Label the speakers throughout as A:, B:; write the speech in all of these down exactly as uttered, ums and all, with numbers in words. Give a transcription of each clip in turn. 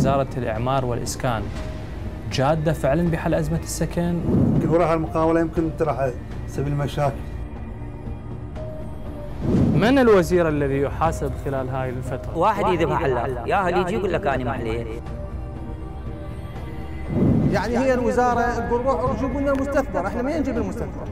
A: وزارة الإعمار والإسكان جادة فعلا بحل أزمة السكن؟
B: يمكن وراها المقاولة يمكن تراح سبيل المشاكل.
A: من الوزير الذي يحاسب خلال هاي الفترة؟
C: واحد يذبح حلاق، يا هل يجي يقول لك أنا محليه.
D: يعني هي الوزارة تقول روحوا جيبوا لنا المستثمر، احنا ما نجيب المستثمر.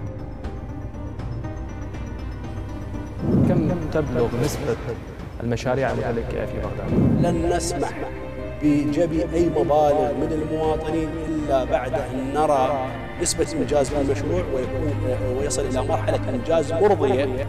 A: كم تبلغ نسبة المشاريع المتلكئة في بغداد؟
E: لن نسمح بجبي أي مبالغ من المواطنين إلا بعد أن نرى نسبة إنجاز في المشروع ويكون ويصل إلى مرحلة إنجاز مرضية.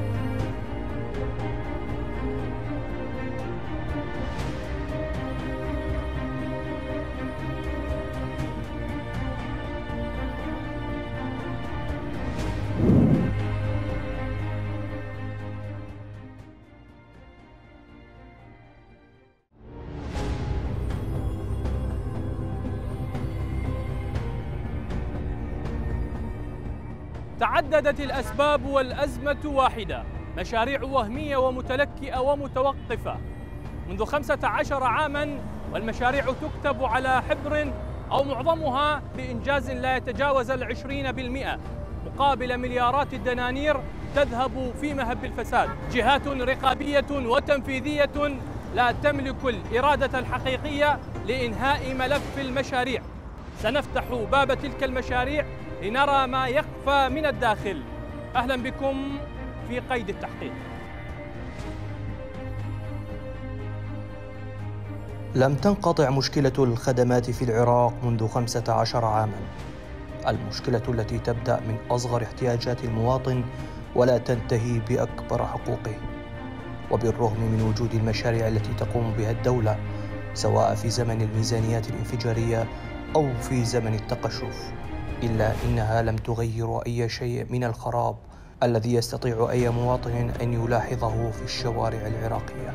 A: تعددت الأسباب والأزمة واحدة، مشاريع وهمية ومتلكئة ومتوقفة منذ خمسة عشر عاماً، والمشاريع تكتب على حبر أو معظمها بإنجاز لا يتجاوز العشرين بالمئة مقابل مليارات الدنانير تذهب في مهب الفساد. جهات رقابية وتنفيذية لا تملك الإرادة الحقيقية لإنهاء ملف المشاريع. سنفتح باب تلك المشاريع لنرى ما يخفى من الداخل. أهلا بكم في قيد التحقيق.
F: لم تنقطع مشكلة الخدمات في العراق منذ خمسة عشر عاماً، المشكلة التي تبدأ من أصغر احتياجات المواطن ولا تنتهي بأكبر حقوقه. وبالرغم من وجود المشاريع التي تقوم بها الدولة سواء في زمن الميزانيات الانفجارية أو في زمن التقشف، إلا إنها لم تغير أي شيء من الخراب الذي يستطيع أي مواطن أن يلاحظه في الشوارع العراقية.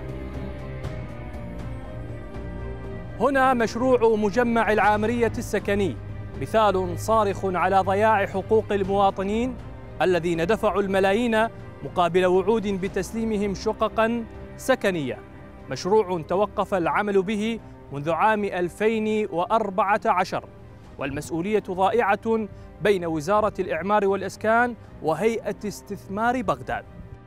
A: هنا مشروع مجمع العامرية السكني، مثال صارخ على ضياع حقوق المواطنين الذين دفعوا الملايين مقابل وعود بتسليمهم شققاً سكنية. مشروع توقف العمل به منذ عام ألفين وأربعة عشر، والمسؤولية ضائعة بين وزارة الإعمار والإسكان وهيئة استثمار بغداد.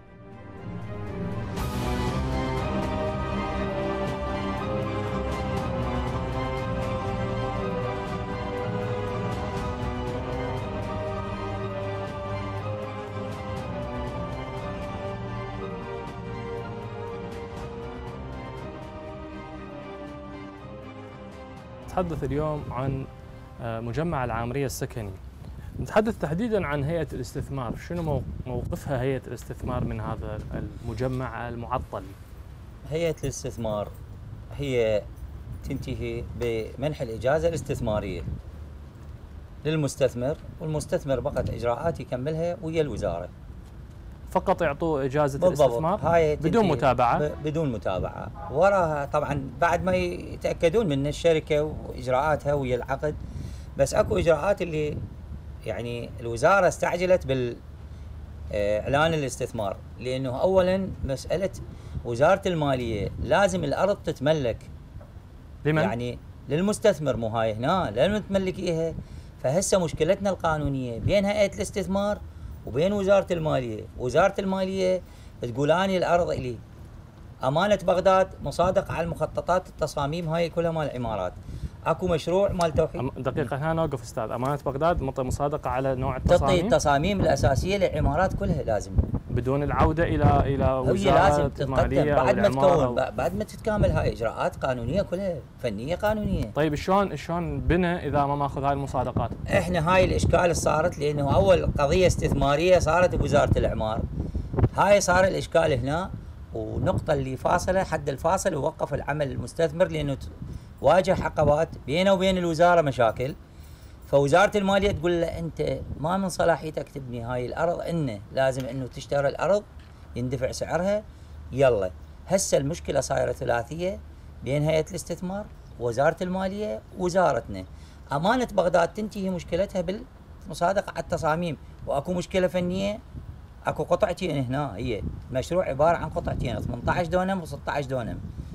A: نتحدث اليوم عن مجمع العامرية السكني. نتحدث تحديدا عن هيئة الاستثمار، شنو موقفها هيئة الاستثمار من هذا المجمع المعطل؟
C: هيئة الاستثمار هي تنتهي بمنح الإجازة الاستثمارية للمستثمر، والمستثمر بقت إجراءات يكملها ويا الوزارة.
A: فقط يعطوه إجازة الاستثمار
C: هاي
A: بدون متابعة؟
C: بدون متابعة. وراها طبعا بعد ما يتأكدون من الشركة وإجراءاتها ويا العقد، بس اكو إجراءات اللي يعني الوزارة استعجلت بالإعلان الاستثمار، لأنه أولا مسألة وزارة المالية لازم الأرض تتملك.
A: لمن؟
C: يعني للمستثمر، مو هاي هنا لازم تملكيها. فهسه مشكلتنا القانونية بين هيئة الاستثمار وبين وزارة المالية. وزارة المالية تقول أني الأرض إلي، أمانة بغداد مصادقة على المخططات التصاميم هاي كلها مال العمارات. اكو مشروع مال توحيد.
A: دقيقة هنا نوقف استاذ. أمانة بغداد مصادقة على نوع التصاميم،
C: تعطي التصاميم الأساسية للعمارات كلها لازم
A: بدون العودة إلى إلى وزارة المالية
C: بعد ما تكون
A: أو...
C: بعد ما تتكامل هاي إجراءات قانونية كلها فنية قانونية.
A: طيب شلون شلون بنى إذا ما ماخذ هاي المصادقات؟
C: إحنا هاي الإشكال اللي صارت لأنه أول قضية استثمارية صارت بوزارة الإعمار، هاي صار الإشكال هنا، ونقطة اللي فاصلة حد الفاصل ووقف العمل المستثمر لأنه واجه عقبات بينه وبين الوزارة مشاكل. فوزارة المالية تقول له أنت ما من صلاحيتك تبني هاي الأرض، إنه لازم إنه تشتري الأرض يندفع سعرها. يلا هسه المشكلة صايرة ثلاثية بين هيئة الاستثمار ووزارة المالية ووزارتنا. أمانة بغداد تنتهي مشكلتها بالمصادقة على التصاميم، وأكو مشكلة فنية. أكو قطعتين هنا، هي مشروع عبارة عن قطعتين ثمانية عشر دونم و ستة عشر دونم.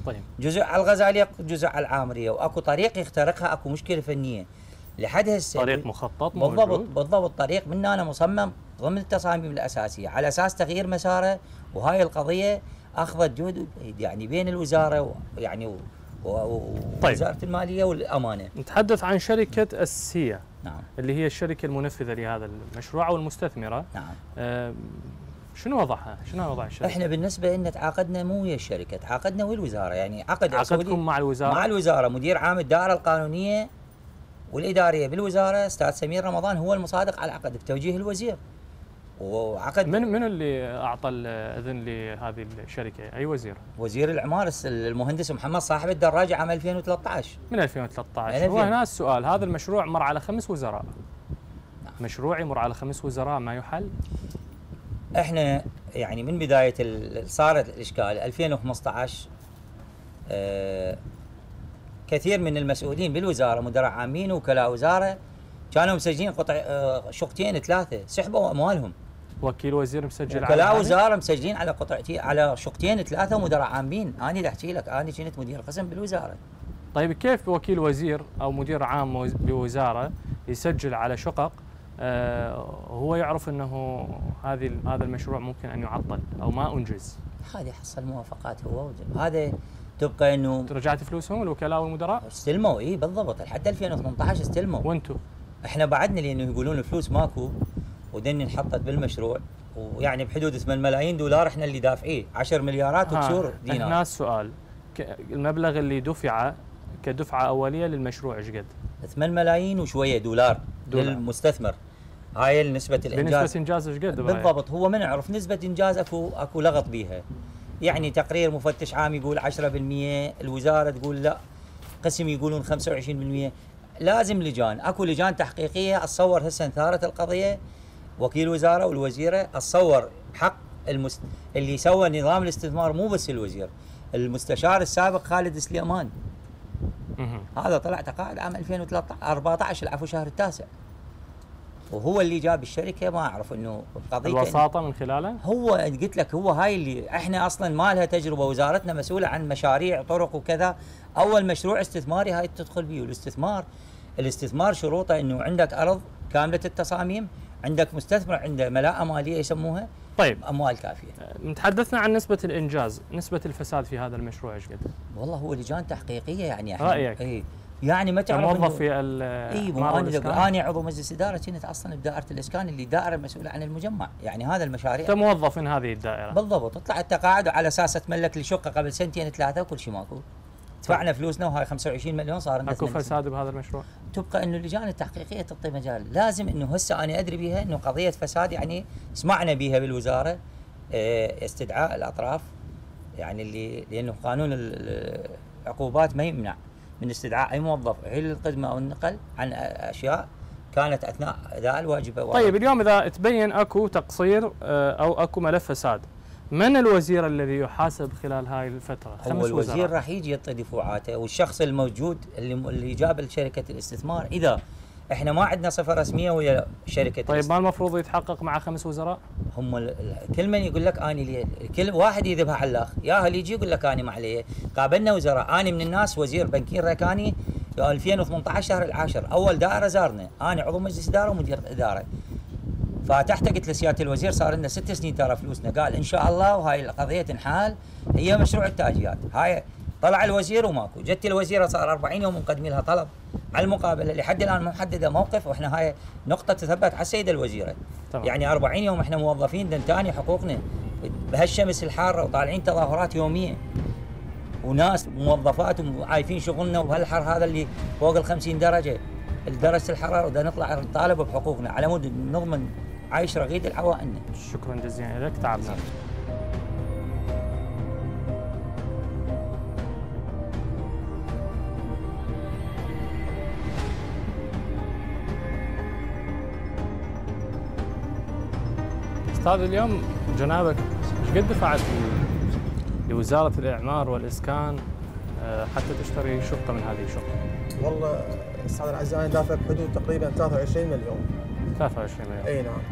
A: طيب.
C: جزء على الغزاليه جزء على العامريه، واكو طريق يخترقها، اكو مشكله فنيه لحد هسه.
A: طريق مخطط
C: بالضبط
A: موجود.
C: بالضبط طريق من انا مصمم ضمن التصاميم الاساسيه على اساس تغيير مساره. وهاي القضيه اخذت جهد يعني بين الوزاره ويعني ووزاره
A: طيب.
C: الماليه والامانه.
A: نتحدث عن شركه السيا.
C: نعم.
A: اللي هي الشركه المنفذه لهذا المشروع او المستثمره.
C: نعم.
A: آه شنو وضعها؟ شنو وضع الشركه؟
C: احنا بالنسبه لنا تعاقدنا مو ويا الشركه، تعاقدنا ويا الوزاره، يعني عقد
A: عقدكم مع الوزاره؟
C: مع الوزاره، مدير عام الدائره القانونيه والاداريه بالوزاره استاذ سمير رمضان هو المصادق على العقد بتوجيه الوزير. وعقد
A: من من اللي اعطى الاذن لهذه الشركه؟ اي وزير؟
C: وزير العمار المهندس محمد صاحب الدراجه عام ألفين وثلاثة عشر.
A: من ألفين وثلاثة عشر. هو هنا السؤال، هذا المشروع مر على خمس وزراء. نعم. مشروع يمر على خمس وزراء ما يحل؟
C: احنا يعني من بدايه صارت الاشكال ألفين وخمسة عشر آه كثير من المسؤولين بالوزاره مدراء عامين وكلاء وزاره كانوا مسجلين قطع آه شقتين ثلاثه، سحبوا اموالهم.
A: وكيل وزير مسجل على
C: وكلاء وزاره مسجلين على قطعتين على شقتين ثلاثه ومدراء عامين. انا اللي احكي لك، انا كنت مدير قسم بالوزاره.
A: طيب كيف وكيل وزير او مدير عام بوزاره يسجل على شقق آه هو يعرف انه هذه هذا المشروع ممكن ان يعطل او ما انجز؟
C: هذه حصل موافقات هو هذا تبقى انه
A: رجعت فلوسهم الوكلاء والمدراء؟
C: استلموا اي بالضبط لحد ألفين وثمانية عشر استلموا.
A: وانتم؟
C: احنا بعدنا لانه يقولون الفلوس ماكو ودني انحطت بالمشروع، ويعني بحدود ثمانية ملايين دولار احنا اللي دافعيه، عشرة مليارات وكسور دينار.
A: هنا السؤال، المبلغ اللي دفع كدفعه اوليه للمشروع ايش قد؟
C: ثمانية ملايين وشويه دولار, دولار للمستثمر. هاي نسبة الانجاز.
A: بنسبة انجاز ايش قد؟
C: بالضبط، هو ما نعرف نسبة انجاز اكو اكو لغط بيها. يعني تقرير مفتش عام يقول عشرة بالمئة، الوزارة تقول لا، قسم يقولون خمسة وعشرين بالمئة. لازم لجان، اكو لجان تحقيقية اتصور هسه انثارت القضية، وكيل وزارة والوزيرة اتصور بحق المست... اللي سوى نظام الاستثمار مو بس الوزير، المستشار السابق خالد سليمان. هذا طلع تقاعد عام ألفين وثلاثة عشر أربعة عشر العفو شهر التاسع. وهو اللي جاب الشركه، ما اعرف انه قضيه
A: الوساطه من خلاله.
C: هو قلت لك هو هاي اللي احنا اصلا ما لها تجربه، وزارتنا مسؤوله عن مشاريع طرق وكذا. اول مشروع استثماري هاي تدخل به. والاستثمار الاستثمار شروطه انه عندك ارض كامله التصاميم، عندك مستثمر عنده ملاءه ماليه يسموها.
A: طيب
C: اموال كافيه.
A: تحدثنا عن نسبه الانجاز، نسبه الفساد في هذا المشروع ايش قد؟
C: والله هو لجان تحقيقيه يعني احنا
A: رايك؟
C: اي يعني ما تعرف
A: موظف في الإعمار والإسكان؟
C: اي انا عضو مجلس اداره، كنت اصلا بدائره الاسكان اللي دائره مسؤوله عن المجمع، يعني هذا المشاريع.
A: انت موظف من هذه الدائره؟
C: بالضبط، طلع التقاعد على اساس تملك لي شقه قبل سنتين ثلاثه وكل شيء ماكو. دفعنا فلوسنا وهاي خمسة وعشرين مليون صار عندنا.
A: اكو فساد بهذا المشروع؟
C: تبقى انه اللجان التحقيقيه تعطي مجال، لازم انه هسه انا ادري بها انه قضيه فساد يعني سمعنا بها بالوزاره، اه استدعاء الاطراف، يعني اللي لانه قانون العقوبات ما يمنع من استدعاء اي موظف يحيل الخدمه او النقل عن اشياء كانت اثناء اداء الواجبه.
A: طيب اليوم اذا تبين اكو تقصير او اكو ملف فساد، من الوزير الذي يحاسب خلال هاي الفتره؟
C: خمس هو الوزير وزراء. راح يجي يعطي دفوعاته، والشخص الموجود اللي اللي جاب لشركه الاستثمار. اذا احنا ما عندنا صفه رسميه ويا شركه
A: طيب الاستثمار. ما المفروض يتحقق مع خمس وزراء؟ هم
C: كل من يقول لك اني لي كل واحد يذبها على الاخ، يا اللي يجي يقول لك اني ما عليه. قابلنا وزراء، اني من الناس وزير بنكين ركاني ألفين وثمانية عشر شهر العاشر، اول دائره زارنا، انا عضو مجلس اداره ومدير اداره. فتحت قلت لسياده الوزير صار لنا ست سنين ترى فلوسنا، قال ان شاء الله وهاي القضيه تنحال، هي مشروع التاجيات. هاي طلع الوزير وماكو، جت الوزيره صار أربعين يوم مقدمين لها طلب على المقابله، لحد الان ما محدده موقف، واحنا هاي نقطه تثبت على السيده الوزيره. طبعا. يعني أربعين يوم احنا موظفين دنتاني حقوقنا بهالشمس الحاره وطالعين تظاهرات يوميه، وناس موظفات وعايفين شغلنا، وبهالحر هذا اللي فوق ال خمسين درجه درجه الحراره، بدنا نطلع نطالب بحقوقنا على مود نضمن عايش رغيد العوائلنا.
A: شكرا جزيلا لك، تعبنا. استاذ اليوم جنابك ايش قد دفعت لوزاره الاعمار والاسكان حتى تشتري شقه من هذه الشقه؟
D: والله استاذ العزيز انا دافع بحدود تقريبا ثلاثة وعشرين مليون.
A: ثلاثة وعشرين مليون.
D: اي نعم.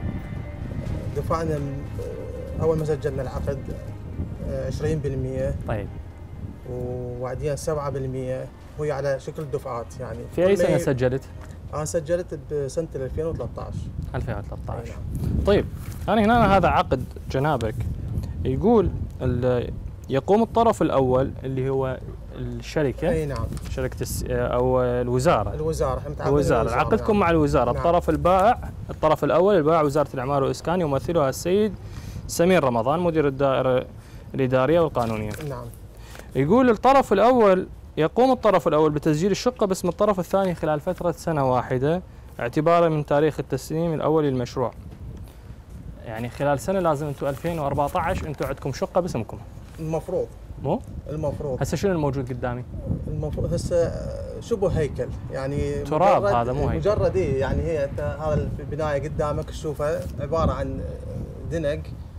D: دفعنا اول ما سجلنا العقد عشرين بالمئة.
A: طيب.
D: وبعدين سبعة بالمئة وهي على شكل دفعات يعني.
A: في اي سنه
D: ي...
A: سجلت؟
D: انا سجلت بسنه ألفين وثلاثة عشر.
A: ألفين وثلاثة عشر.
D: نعم.
A: طيب انا هنا هذا عقد جنابك يقول يقوم الطرف الاول اللي هو الشركه.
D: اي نعم.
A: شركه الس... او الوزاره.
D: الوزاره احنا متعاقدين
A: الوزاره عقدكم
D: نعم.
A: مع الوزاره.
D: نعم.
A: الطرف البائع الطرف الاول البائع وزاره الاعمار والاسكان يمثلها السيد سمير رمضان مدير الدائره الاداريه والقانونيه.
D: نعم.
A: يقول الطرف الاول يقوم الطرف الاول بتسجيل الشقه باسم الطرف الثاني خلال فتره سنه واحده اعتبارا من تاريخ التسليم الاول للمشروع. يعني خلال سنه لازم انتم ألفين وأربعة عشر انتم عندكم شقه باسمكم.
D: المفروض.
A: مو؟
D: المفروض.
A: هسه شنو الموجود قدامي؟
D: المفروض هسه شبه هيكل يعني
A: تراب هذا مو هيكل.
D: مجرد إيه يعني هي هذا البنايه قدامك تشوفها عباره عن دنق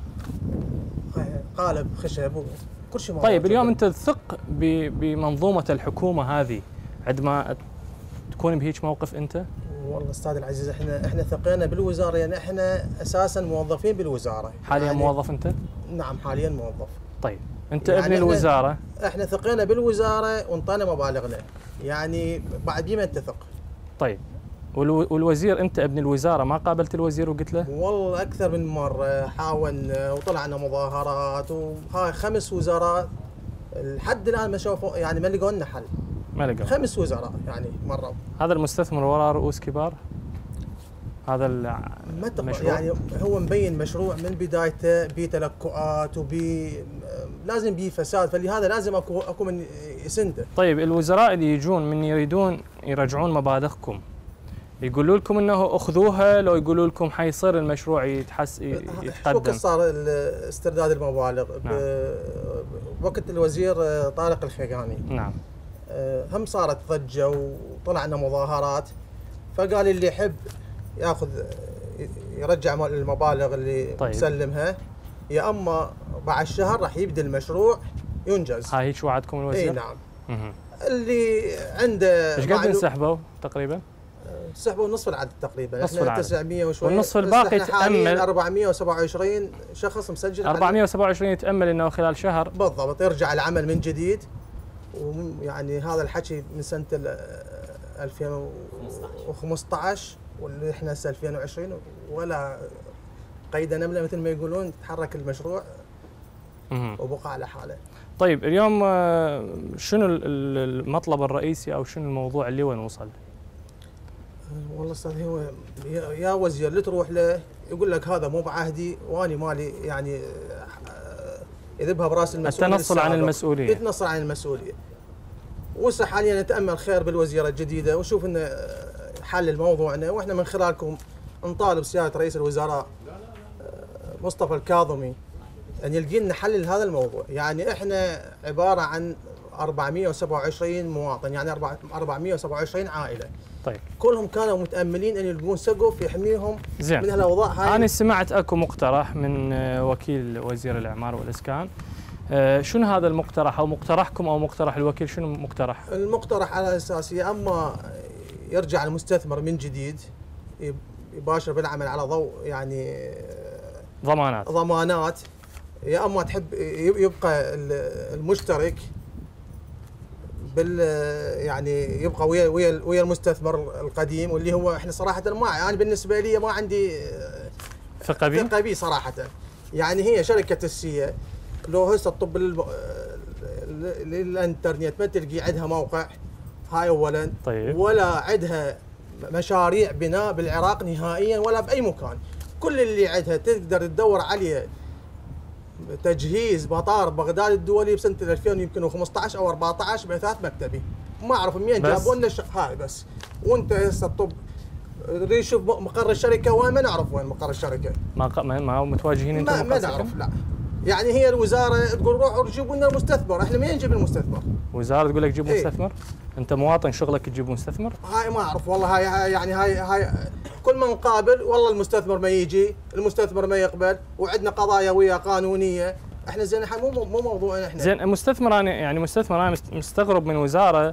D: قالب خشب وكل شيء.
A: طيب اليوم انت تثق بمنظومه الحكومه هذه عندما تكون بهيك موقف انت؟
D: والله استاذ العزيز احنا احنا ثقينا بالوزاره يعني احنا اساسا موظفين بالوزاره.
A: حاليا
D: يعني
A: موظف انت؟
D: نعم حاليا موظف.
A: طيب انت
D: يعني
A: ابن الوزاره.
D: احنا ثقينا بالوزاره وانطينا مبالغنا يعني بعد بما نتثق.
A: طيب والوزير انت ابن الوزاره ما قابلت الوزير وقلت له؟
D: والله اكثر من مره حاولنا وطلعنا مظاهرات وهاي خمس وزارات لحد الان ما شافوا يعني ما لقوا لنا حل.
A: ما لقوا.
D: خمس وزراء يعني مروا.
A: هذا المستثمر وراء رؤوس كبار؟ هذا
D: المشروع يعني هو مبين مشروع من بدايته بتلكؤات وبي لازم بيه فساد فلهذا لازم اكو اكو من يسنده.
A: طيب الوزراء اللي يجون من يريدون يرجعون مبالغكم يقولوا لكم انه اخذوها لو يقولوا لكم حيصير المشروع يتحس يتقدم؟
D: وقت صار استرداد المبالغ نعم. بوقت الوزير طارق الخيقاني
A: نعم
D: هم صارت ضجه وطلعنا مظاهرات فقال اللي يحب ياخذ يرجع المبالغ اللي طيب. سلمها يا اما بعد شهر راح يبدا المشروع ينجز.
A: هاي هيك وعدكم الوزير؟
D: اي نعم. مه. اللي عنده
A: ايش قد انسحبوا تقريبا؟
D: سحبوا نصف العدد تقريبا.
A: نصف العدد
D: تسعمئة وشوي
A: والنصف الباقي يتامل
D: أربعمئة وسبعة وعشرين شخص مسجل.
A: أربعمئة وسبعة وعشرين يتامل انه خلال شهر
D: بالضبط يرجع العمل من جديد. ويعني هذا الحكي من سنه ألفين وخمسطعش واللي احنا هسه ألفين وعشرين ولا قيد نمله مثل ما يقولون تحرك المشروع وبقى على حاله.
A: طيب اليوم شنو المطلب الرئيسي او شنو الموضوع اللي وين وصل؟
D: والله استاذ هو يا وزير اللي تروح له يقول لك هذا مو بعهدي واني مالي يعني يذبها براس المسؤول.
A: التنصل عن المسؤوليه.
D: يتنصل عن المسؤوليه. وهسه حاليا نتامل خير بالوزيره الجديده ونشوف انه حل موضوعنا واحنا من خلالكم نطالب سياده رئيس الوزراء مصطفى الكاظمي ان يلقي لنا حل لهذا الموضوع. يعني احنا عباره عن أربعمئة وسبعة وعشرين مواطن يعني أربعمئة وسبعة وعشرين عائله.
A: طيب
D: كلهم كانوا متاملين ان يلقون سقف يحميهم
A: زين.
D: من هالاوضاع هاي.
A: انا سمعت اكو مقترح من وكيل وزير الاعمار والاسكان. أه شنو هذا المقترح او مقترحكم او مقترح الوكيل شنو مقترح؟
D: المقترح على اساس يا اما يرجع المستثمر من جديد يباشر بالعمل على ضوء يعني
A: ضمانات
D: ضمانات يا اما تحب يبقى المشترك بال يعني يبقى ويا ويا ويا المستثمر القديم واللي هو احنا صراحه ما انا يعني بالنسبه لي ما عندي
A: ثقه به
D: ثقه به صراحه. يعني هي شركه السيه لو هسه الطب للانترنت ما تلقي عندها موقع هاي اولا.
A: طيب.
D: ولا عندها مشاريع بناء بالعراق نهائيا ولا باي مكان. كل اللي عندها تقدر تدور عليه تجهيز مطار بغداد الدولي بسنه ألفين يمكن وخمسطعش او أربعطعش باثاث مكتبي ما اعرف منين جابوا لنا هاي بس. وانت هسه الطب نريد نشوف مقر الشركه وين ما نعرف وين مقر الشركه.
A: ما ما هو متواجهين انتم؟
D: ما, ما نعرف لا. يعني هي الوزاره تقول روحوا جيبوا لنا مستثمر، احنا منين نجيب المستثمر؟
A: وزاره تقول لك جيب ايه؟ مستثمر؟ انت مواطن شغلك تجيب مستثمر؟
D: هاي ما اعرف والله. هاي, هاي يعني هاي هاي كل ما نقابل والله المستثمر ما يجي، المستثمر ما يقبل، وعندنا قضايا وياه قانونيه، احنا زين مو مو موضوعنا احنا.
A: زين مستثمر انا يعني مستثمر انا مستغرب من وزاره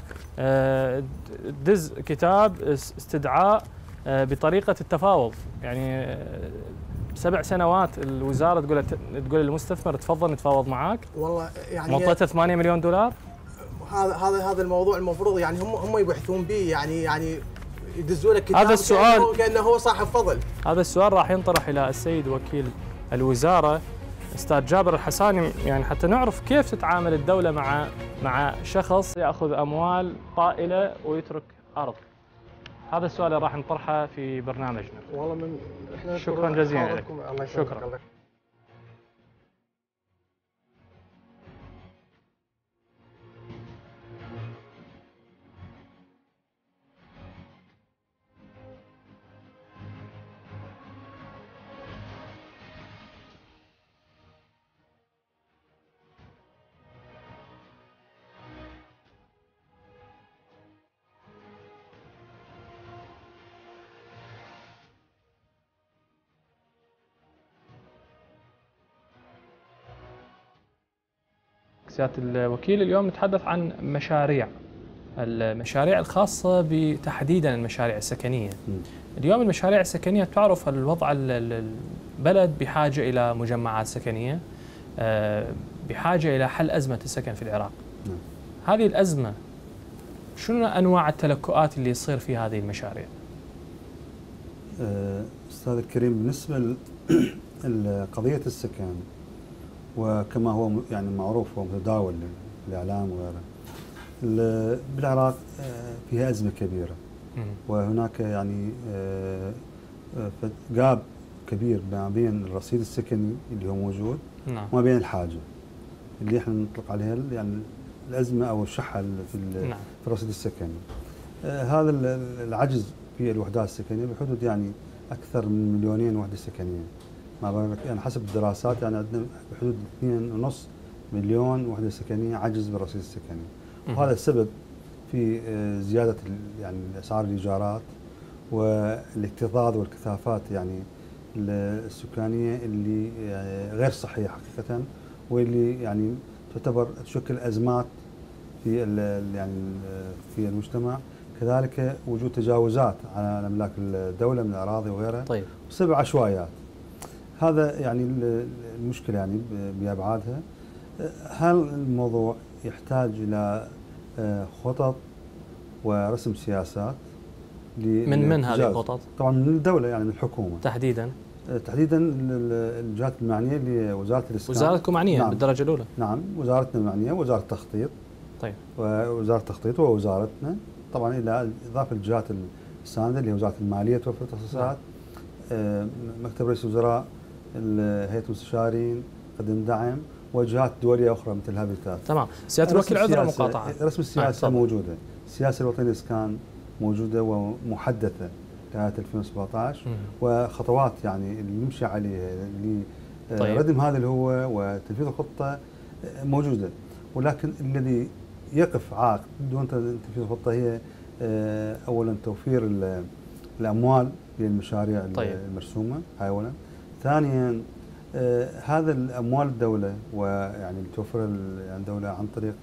A: دز كتاب استدعاء بطريقه التفاوض، يعني سبع سنوات الوزاره تقول تقول للمستثمر تفضل نتفاوض معاك.
D: والله يعني
A: مطته ثمانية مليون دولار.
D: هذا هذا هذا الموضوع المفروض يعني هم هم يبحثون به، يعني يعني يدزوا لك كتاب
A: هذا السؤال
D: كأنه, كأنه هو صاحب فضل.
A: هذا السؤال راح ينطرح الى السيد وكيل الوزاره استاذ جابر الحساني، يعني حتى نعرف كيف تتعامل الدوله مع مع شخص ياخذ اموال طائله ويترك ارض. هذا السؤال اللي راح نطرحه في برنامجنا.
G: والله من احنا
A: شكرا جزيلا لك. شكرا. سيادة الوكيل، اليوم نتحدث عن مشاريع المشاريع الخاصة بتحديدا المشاريع السكنية. اليوم المشاريع السكنية تعرف الوضع البلد بحاجة إلى مجمعات سكنية، بحاجة إلى حل أزمة السكن في العراق. هذه الأزمة شنو أنواع التلكؤات اللي يصير في هذه المشاريع؟
B: أستاذ الكريم، بالنسبة لقضية السكن وكما هو يعني معروف ومتداول الإعلام وغيره، بالعراق فيها أزمة كبيرة، وهناك يعني جاب كبير ما بين الرصيد السكني اللي هو موجود
A: نعم.
B: وما بين الحاجة اللي احنا نطلق عليها يعني الأزمة أو الشحة في
A: نعم.
B: في الرصيد السكني. هذا العجز في الوحدات السكنية بحدود يعني أكثر من مليونين وحدة سكنية، ما بالك يعني حسب الدراسات يعني عندنا بحدود اثنين ونص مليون وحدة سكنية عجز بالرصيد السكني، وهذا السبب في زيادة يعني أسعار الإيجارات والاكتظاظ والكثافات يعني السكانية اللي يعني غير صحية حقيقة، واللي يعني تعتبر تشكل أزمات في يعني في المجتمع. كذلك وجود تجاوزات على أملاك الدولة من الأراضي وغيرها،
A: طيب.
B: بسبب عشوائيات. هذا يعني المشكلة يعني بأبعادها. هل الموضوع يحتاج إلى خطط ورسم سياسات
A: من من هذه الخطط؟
B: طبعا من الدولة يعني من الحكومة
A: تحديدا
B: تحديدا الجهات المعنية اللي هي وزارة الإسكان.
A: وزارتكم معنية
B: نعم.
A: بالدرجة الأولى؟
B: نعم، وزارتنا معنية، وزارة التخطيط.
A: طيب.
B: ووزارة التخطيط ووزارتنا طبعا إلى إضافة الجهات الساندة اللي هي وزارة المالية توفر التخصصات، نعم. مكتب رئيس الوزراء، هيئة المستشارين قدم دعم، وجهات دولية أخرى مثل هابيتات.
A: تمام. سيادة الوكيل عذر مقاطعة.
B: رسم السياسة آه موجودة، السياسة الوطنية للإسكان موجودة ومحدثة لغاية ألفين وسبعة عشر، وخطوات يعني اللي نمشي عليها لردم طيب. هذا اللي هو وتنفيذ الخطة موجودة، ولكن الذي يقف عائق دون تنفيذ الخطة هي أولا توفير الأموال للمشاريع طيب. المرسومة، هاي أولا. ثانيا آه هذا الاموال الدوله ويعني اللي توفرها يعني الدوله عن طريق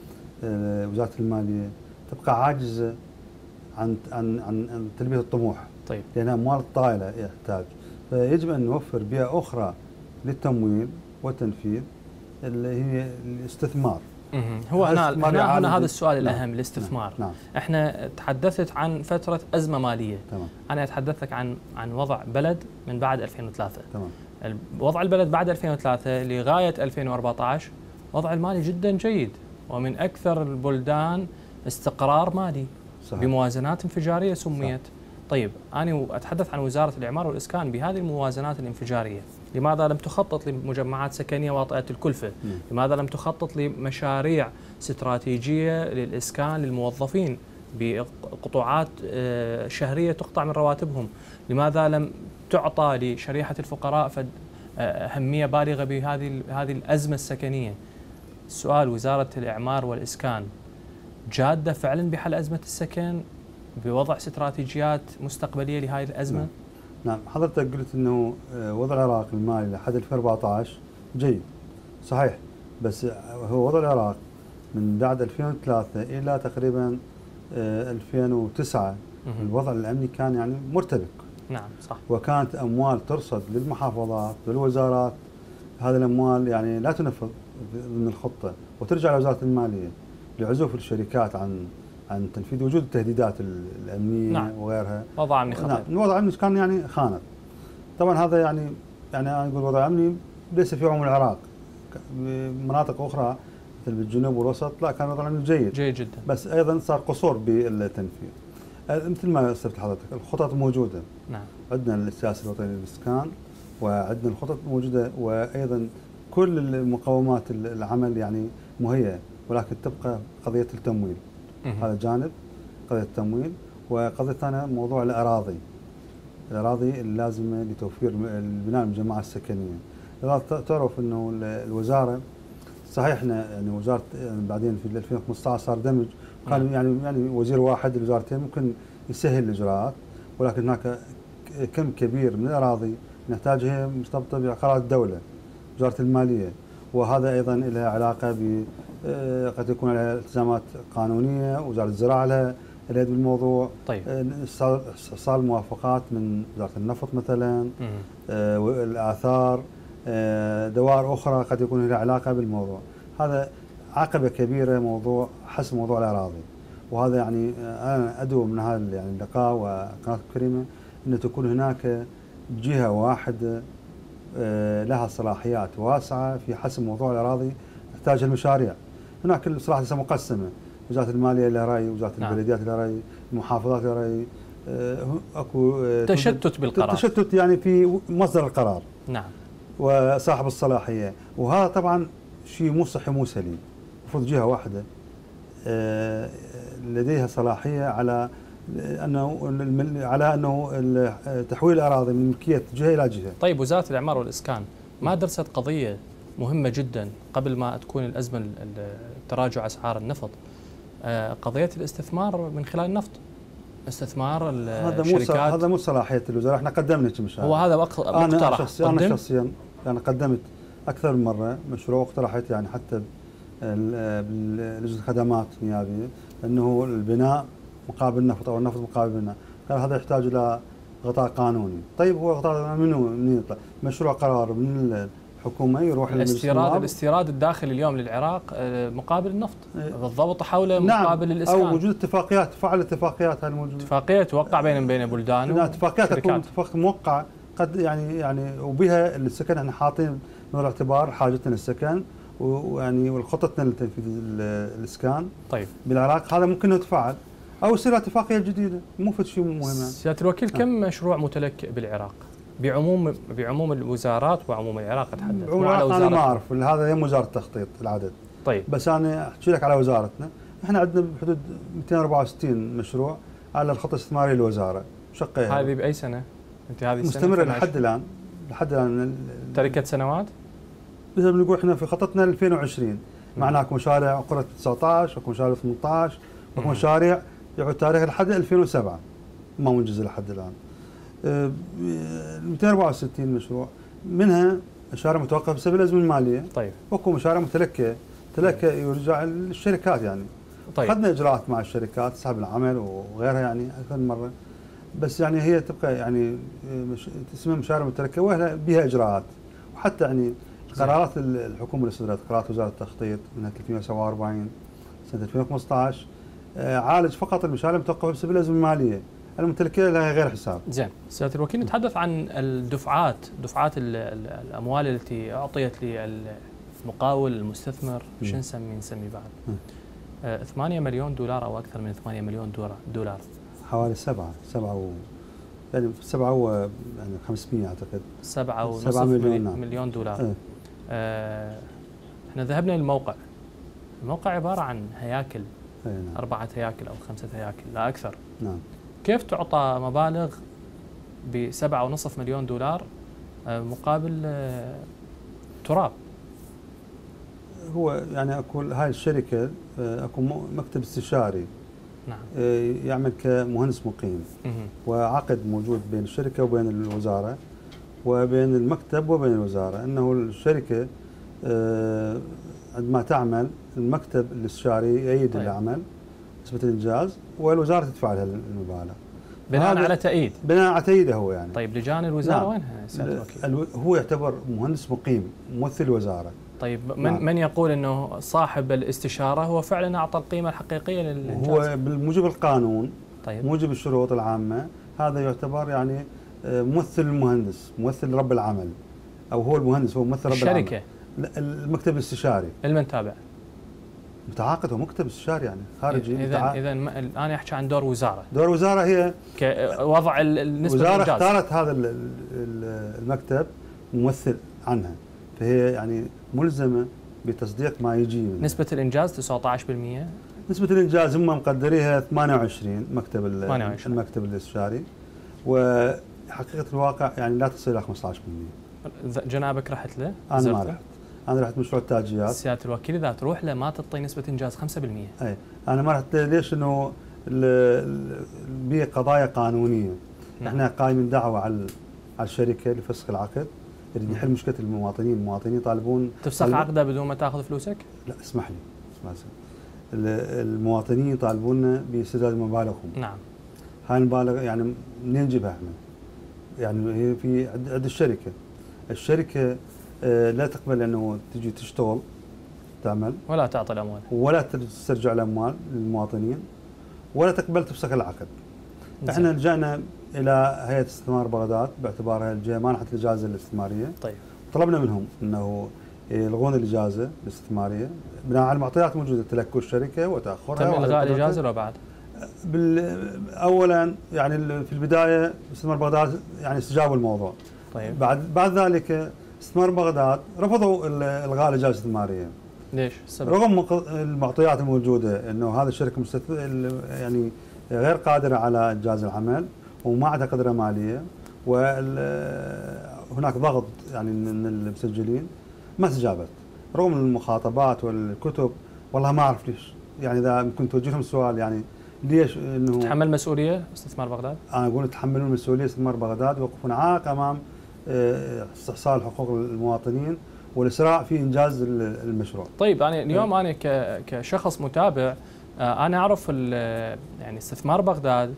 B: آه وزاره الماليه تبقى عاجزه عن عن عن, عن تلبيه الطموح.
A: طيب.
B: لانها اموال طائله يحتاج، فيجب ان نوفر بيئه اخرى للتمويل والتنفيذ اللي هي الاستثمار.
A: هو هنا هنا, هنا هذا السؤال الاهم. نعم. الاستثمار.
B: نعم.
A: احنا تحدثت عن فتره ازمه ماليه.
B: تمام.
A: انا اتحدث لك عن عن وضع بلد من بعد ألفين وثلاثة.
B: تمام.
A: وضع البلد بعد ألفين وثلاثة لغايه ألفين وأربعة عشر وضع المالي جدا جيد، ومن اكثر البلدان استقرار مالي. صحيح. بموازنات انفجاريه سميت. صح. طيب انا اتحدث عن وزاره الاعمار والاسكان بهذه الموازنات الانفجاريه، لماذا لم تخطط لمجمعات سكنيه واطئه الكلفه؟ م. لماذا لم تخطط لمشاريع استراتيجيه للاسكان للموظفين بقطوعات شهريه تقطع من رواتبهم؟ لماذا لم تعطى لشريحه الفقراء اهميه بالغه بهذه هذه الازمه السكنيه؟ السؤال، وزاره الاعمار والاسكان جاده فعلا بحل ازمه السكن بوضع استراتيجيات مستقبليه لهذه الازمه؟
B: نعم. نعم، حضرتك قلت انه وضع العراق المالي لحد ألفين وأربعة عشر جيد، صحيح، بس هو وضع العراق من بعد ألفين وثلاثة الى تقريبا ألفين وتسعة الوضع الامني كان يعني مرتبك.
A: نعم صح.
B: وكانت اموال ترصد للمحافظات والوزارات، هذه الاموال يعني لا تنفذ من الخطه وترجع لوزاره الماليه. لعزوف الشركات عن عن تنفيذ وجود التهديدات الامنيه
A: نعم.
B: وغيرها.
A: وضع امني خطير.
B: نعم، الوضع الامني كان يعني خانق. طبعا هذا يعني يعني انا اقول وضع امني ليس في عموم العراق، مناطق اخرى مثل بالجنوب والوسط لا كان وضع امني جيد
A: جيد جدا،
B: بس ايضا صار قصور بالتنفيذ. مثل ما استفدت حضرتك الخطط موجوده.
A: نعم.
B: عندنا السياسه الوطنيه للاسكان وعندنا الخطط موجوده وايضا كل المقومات العمل يعني مهيئه، ولكن تبقى قضيه التمويل. هذا جانب قضيه التمويل، وقضيه ثانيه موضوع الاراضي. الاراضي اللازمه لتوفير البناء المجمعات السكنيه. لذلك تعرف انه الوزاره صحيح احنا يعني وزاره يعني بعدين في ألفين وخمسة عشر صار دمج، كان يعني يعني وزير واحد للوزارتين ممكن يسهل الاجراءات، ولكن هناك كم كبير من الاراضي نحتاجها مرتبطه بعقارات الدوله، وزاره الماليه، وهذا ايضا له علاقه ب قد يكون لها التزامات قانونيه، وزاره الزراعه لها اليد بالموضوع.
A: طيب.
B: صار موافقات من وزاره النفط مثلا، آه الاثار، آه دوائر اخرى قد يكون لها علاقه بالموضوع. هذا عقبه كبيره موضوع حسم موضوع الاراضي، وهذا يعني انا ادعو من هذا يعني اللقاء وقناه الكريمه ان تكون هناك جهه واحده آه لها صلاحيات واسعه في حسم موضوع الاراضي تحتاجها المشاريع. هناك الصلاحيات مقسمه، وزاره الماليه لها راي، وزاره نعم. البلديات لها راي، المحافظات لها راي، اكو
A: تشتت بالقرار،
B: تشتت يعني في مصدر القرار.
A: نعم.
B: وصاحب الصلاحيه، وهذا طبعا شيء مو صحي مو سليم. المفروض جهه واحده لديها صلاحيه على انه على انه تحويل الاراضي من ملكيه جهه الى جهه.
A: طيب وزاره الاعمار والاسكان ما درست قضيه مهمه جدا قبل ما تكون الازمه تراجع اسعار النفط، قضيه الاستثمار من خلال النفط، استثمار الشركات؟
B: هذا مو هذا مو صلاحيه الوزاره، احنا قدمنا كمشاريع.
A: هو هذا مقترح.
B: انا شخصيا انا شخصيا يعني قدمت اكثر من مره مشروع واقترحت يعني حتى بلجنه الخدمات النيابيه انه البناء مقابل النفط او النفط مقابل البناء، قال هذا يحتاج الى غطاء قانوني. طيب هو غطاء منو منين يطلع؟ مشروع قرار من الحكومه يروح
A: الاستيراد الاستيراد الداخلي اليوم للعراق مقابل النفط، بالضبط حوله
B: نعم
A: مقابل الاسكان،
B: او وجود اتفاقيات، فعل اتفاقيات هاي الموجوده،
A: اتفاقيه توقع بين بين بلدان.
B: لا اتفاقيات تكون اتفاق موقعه قد يعني يعني وبها السكن احنا حاطين من الاعتبار حاجتنا للسكن ويعني والخططنا لتنفيذ الاسكان.
A: طيب
B: بالعراق هذا ممكن يتفعل او يصير اتفاقيه جديده، مو في شيء مهم.
A: سياده الوكيل كم مشروع متلكئ بالعراق؟ بعموم بعموم الوزارات وعموم العراق اتحدث،
B: مو على وزاره. انا ما اعرف، هذا هي وزاره التخطيط العدد.
A: طيب
B: بس انا احكي لك على وزارتنا، احنا عندنا بحدود مئتين وأربعة وستين مشروع على الخطه الاستثماريه للوزاره، شقيها.
A: هذه باي سنه؟ انت هذه
B: مستمره لحد الان، لحد الان
A: تركه سنوات؟
B: مثل ما نقول احنا في خطتنا ألفين وعشرين، معنا اكو مشاريع قرة تسعة عشر، اكو مشاريع ثمانية عشر، اكو مشاريع يعود تاريخ لحد ألفين وسبعة ما منجزه لحد الان. مئتين وأربعة وستين مشروع، منها مشاريع متوقفه بسبب الازمه الماليه.
A: طيب.
B: واكو مشاريع متلكئه، تلكئ يرجع للشركات يعني.
A: طيب.
B: اخذنا اجراءات مع الشركات، سحب العمل وغيرها يعني اكثر من مره. بس يعني هي تبقى يعني مش اسمها مشاريع متلكئه وهي بها اجراءات، وحتى يعني قرارات الحكومه اللي صدرت، قرارات وزاره التخطيط منها ثلاثمئة وسبعة وأربعين سنه ألفين وخمسة عشر عالج فقط المشاريع المتوقفه بسبب الازمه الماليه، المتلكئه لها غير حساب.
A: زين، سياده الوكيل نتحدث عن الدفعات، دفعات الاموال التي اعطيت للمقاول المستثمر، شو نسمي نسمي بعد؟ آه ثمانية مليون دولار او اكثر من ثمانية مليون دولار.
B: حوالي سبعة سبعة و يعني سبعة و يعني خمسمئة اعتقد.
A: سبعة ونصف مليون, مليون دولار. اه. آه احنا ذهبنا للموقع. الموقع عباره عن هياكل.
B: اي نعم.
A: أربعة هياكل أو خمسة هياكل لا أكثر.
B: نعم.
A: كيف تعطى مبالغ بسبعة ونصف مليون دولار مقابل تراب؟
B: هو يعني اكو هاي الشركة اكو مكتب استشاري.
A: نعم.
B: يعمل كمهندس مقيم. وعقد موجود بين الشركة وبين الوزارة وبين المكتب وبين الوزارة، انه الشركة عندما تعمل المكتب الاستشاري يأيد طيب. العمل نسبة الإنجاز والوزارة تدفع لها المبالغ
A: بناء على تأييد.
B: بناء على تأييده هو يعني.
A: طيب لجان الوزارة نعم. وينها سيادة الوكيل؟
B: هو يعتبر مهندس مقيم ممثل الوزارة،
A: طيب من نعم. من يقول انه صاحب الاستشاره هو فعلا اعطى القيمه الحقيقيه للانجاز؟
B: هو بالموجب القانون،
A: طيب
B: موجب الشروط العامه، هذا يعتبر يعني ممثل المهندس، ممثل رب العمل، او هو المهندس هو ممثل رب
A: الشركه
B: العمل. المكتب الاستشاري
A: المن تابع
B: متعاقد، هو مكتب استشاري يعني خارجي.
A: اذا اذا انا احكي عن دور وزاره.
B: دور وزاره هي
A: وضع النسبه
B: وزاره
A: الإنجاز.
B: اختارت هذا المكتب ممثل عنها، فهي يعني ملزمه بتصديق ما يجي منها.
A: نسبه الانجاز تسعة عشر بالمئة.
B: نسبه الانجاز هم مقدريها ثمانية وعشرين مكتب
A: ثمانية وعشرين.
B: المكتب الاستشاري، وحقيقه الواقع يعني لا تصل الى خمسة عشر بالمئة.
A: جنابك رحت له؟
B: انا ما رحت، انا رحت مشروع التاجيات.
A: سياده الوكيل اذا تروح له ما تعطي نسبه انجاز خمسة بالمئة.
B: اي انا ما رحت ليش؟ انه بقضايا قانونيه. نعم. احنا قايمين دعوه على على الشركه لفسخ العقد، نريد نحل مشكله المواطنين، المواطنين يطالبون
A: تفسخ طالب... عقده بدون ما تاخذ فلوسك؟
B: لا اسمح لي، اسمح لي. المواطنين يطالبوننا بسداد مبالغهم.
A: نعم.
B: هاي المبالغ يعني منين نجيبها احنا؟ يعني هي في عند الشركه. الشركه آه لا تقبل انه تجي تشتغل تعمل
A: ولا تعطي الاموال
B: ولا تسترجع الاموال للمواطنين ولا تقبل تفسخ العقد. نعم. احنا لجأنا الى هيئه استثمار بغداد باعتبارها الجهه مانحت الاجازه الاستثماريه.
A: طيب.
B: طلبنا منهم انه يلغون الاجازه الاستثماريه بناء على المعطيات الموجوده، تلكؤ الشركه وتاخرها.
A: تم الغاء الاجازه ولا بعد؟
B: اولا يعني في البدايه استثمار بغداد يعني استجابوا الموضوع.
A: طيب.
B: بعد بعد ذلك استثمار بغداد رفضوا الغاء الاجازه الاستثماريه.
A: ليش؟ السبب؟
B: رغم المعطيات الموجوده انه هذه الشركه مستث... يعني غير قادره على انجاز العمل وما عندها قدره ماليه، وهناك ضغط يعني من المسجلين ما استجابت رغم المخاطبات والكتب. والله ما اعرف ليش، يعني اذا ممكن توجه لهم السؤال يعني ليش انه
A: تحمل مسؤوليه استثمار بغداد؟
B: انا اقول يتحملون مسؤوليه استثمار بغداد ويوقفون عائق امام استحصال حقوق المواطنين والاسراع في انجاز المشروع.
A: طيب يعني اليوم انا كشخص متابع انا اعرف يعني استثمار بغداد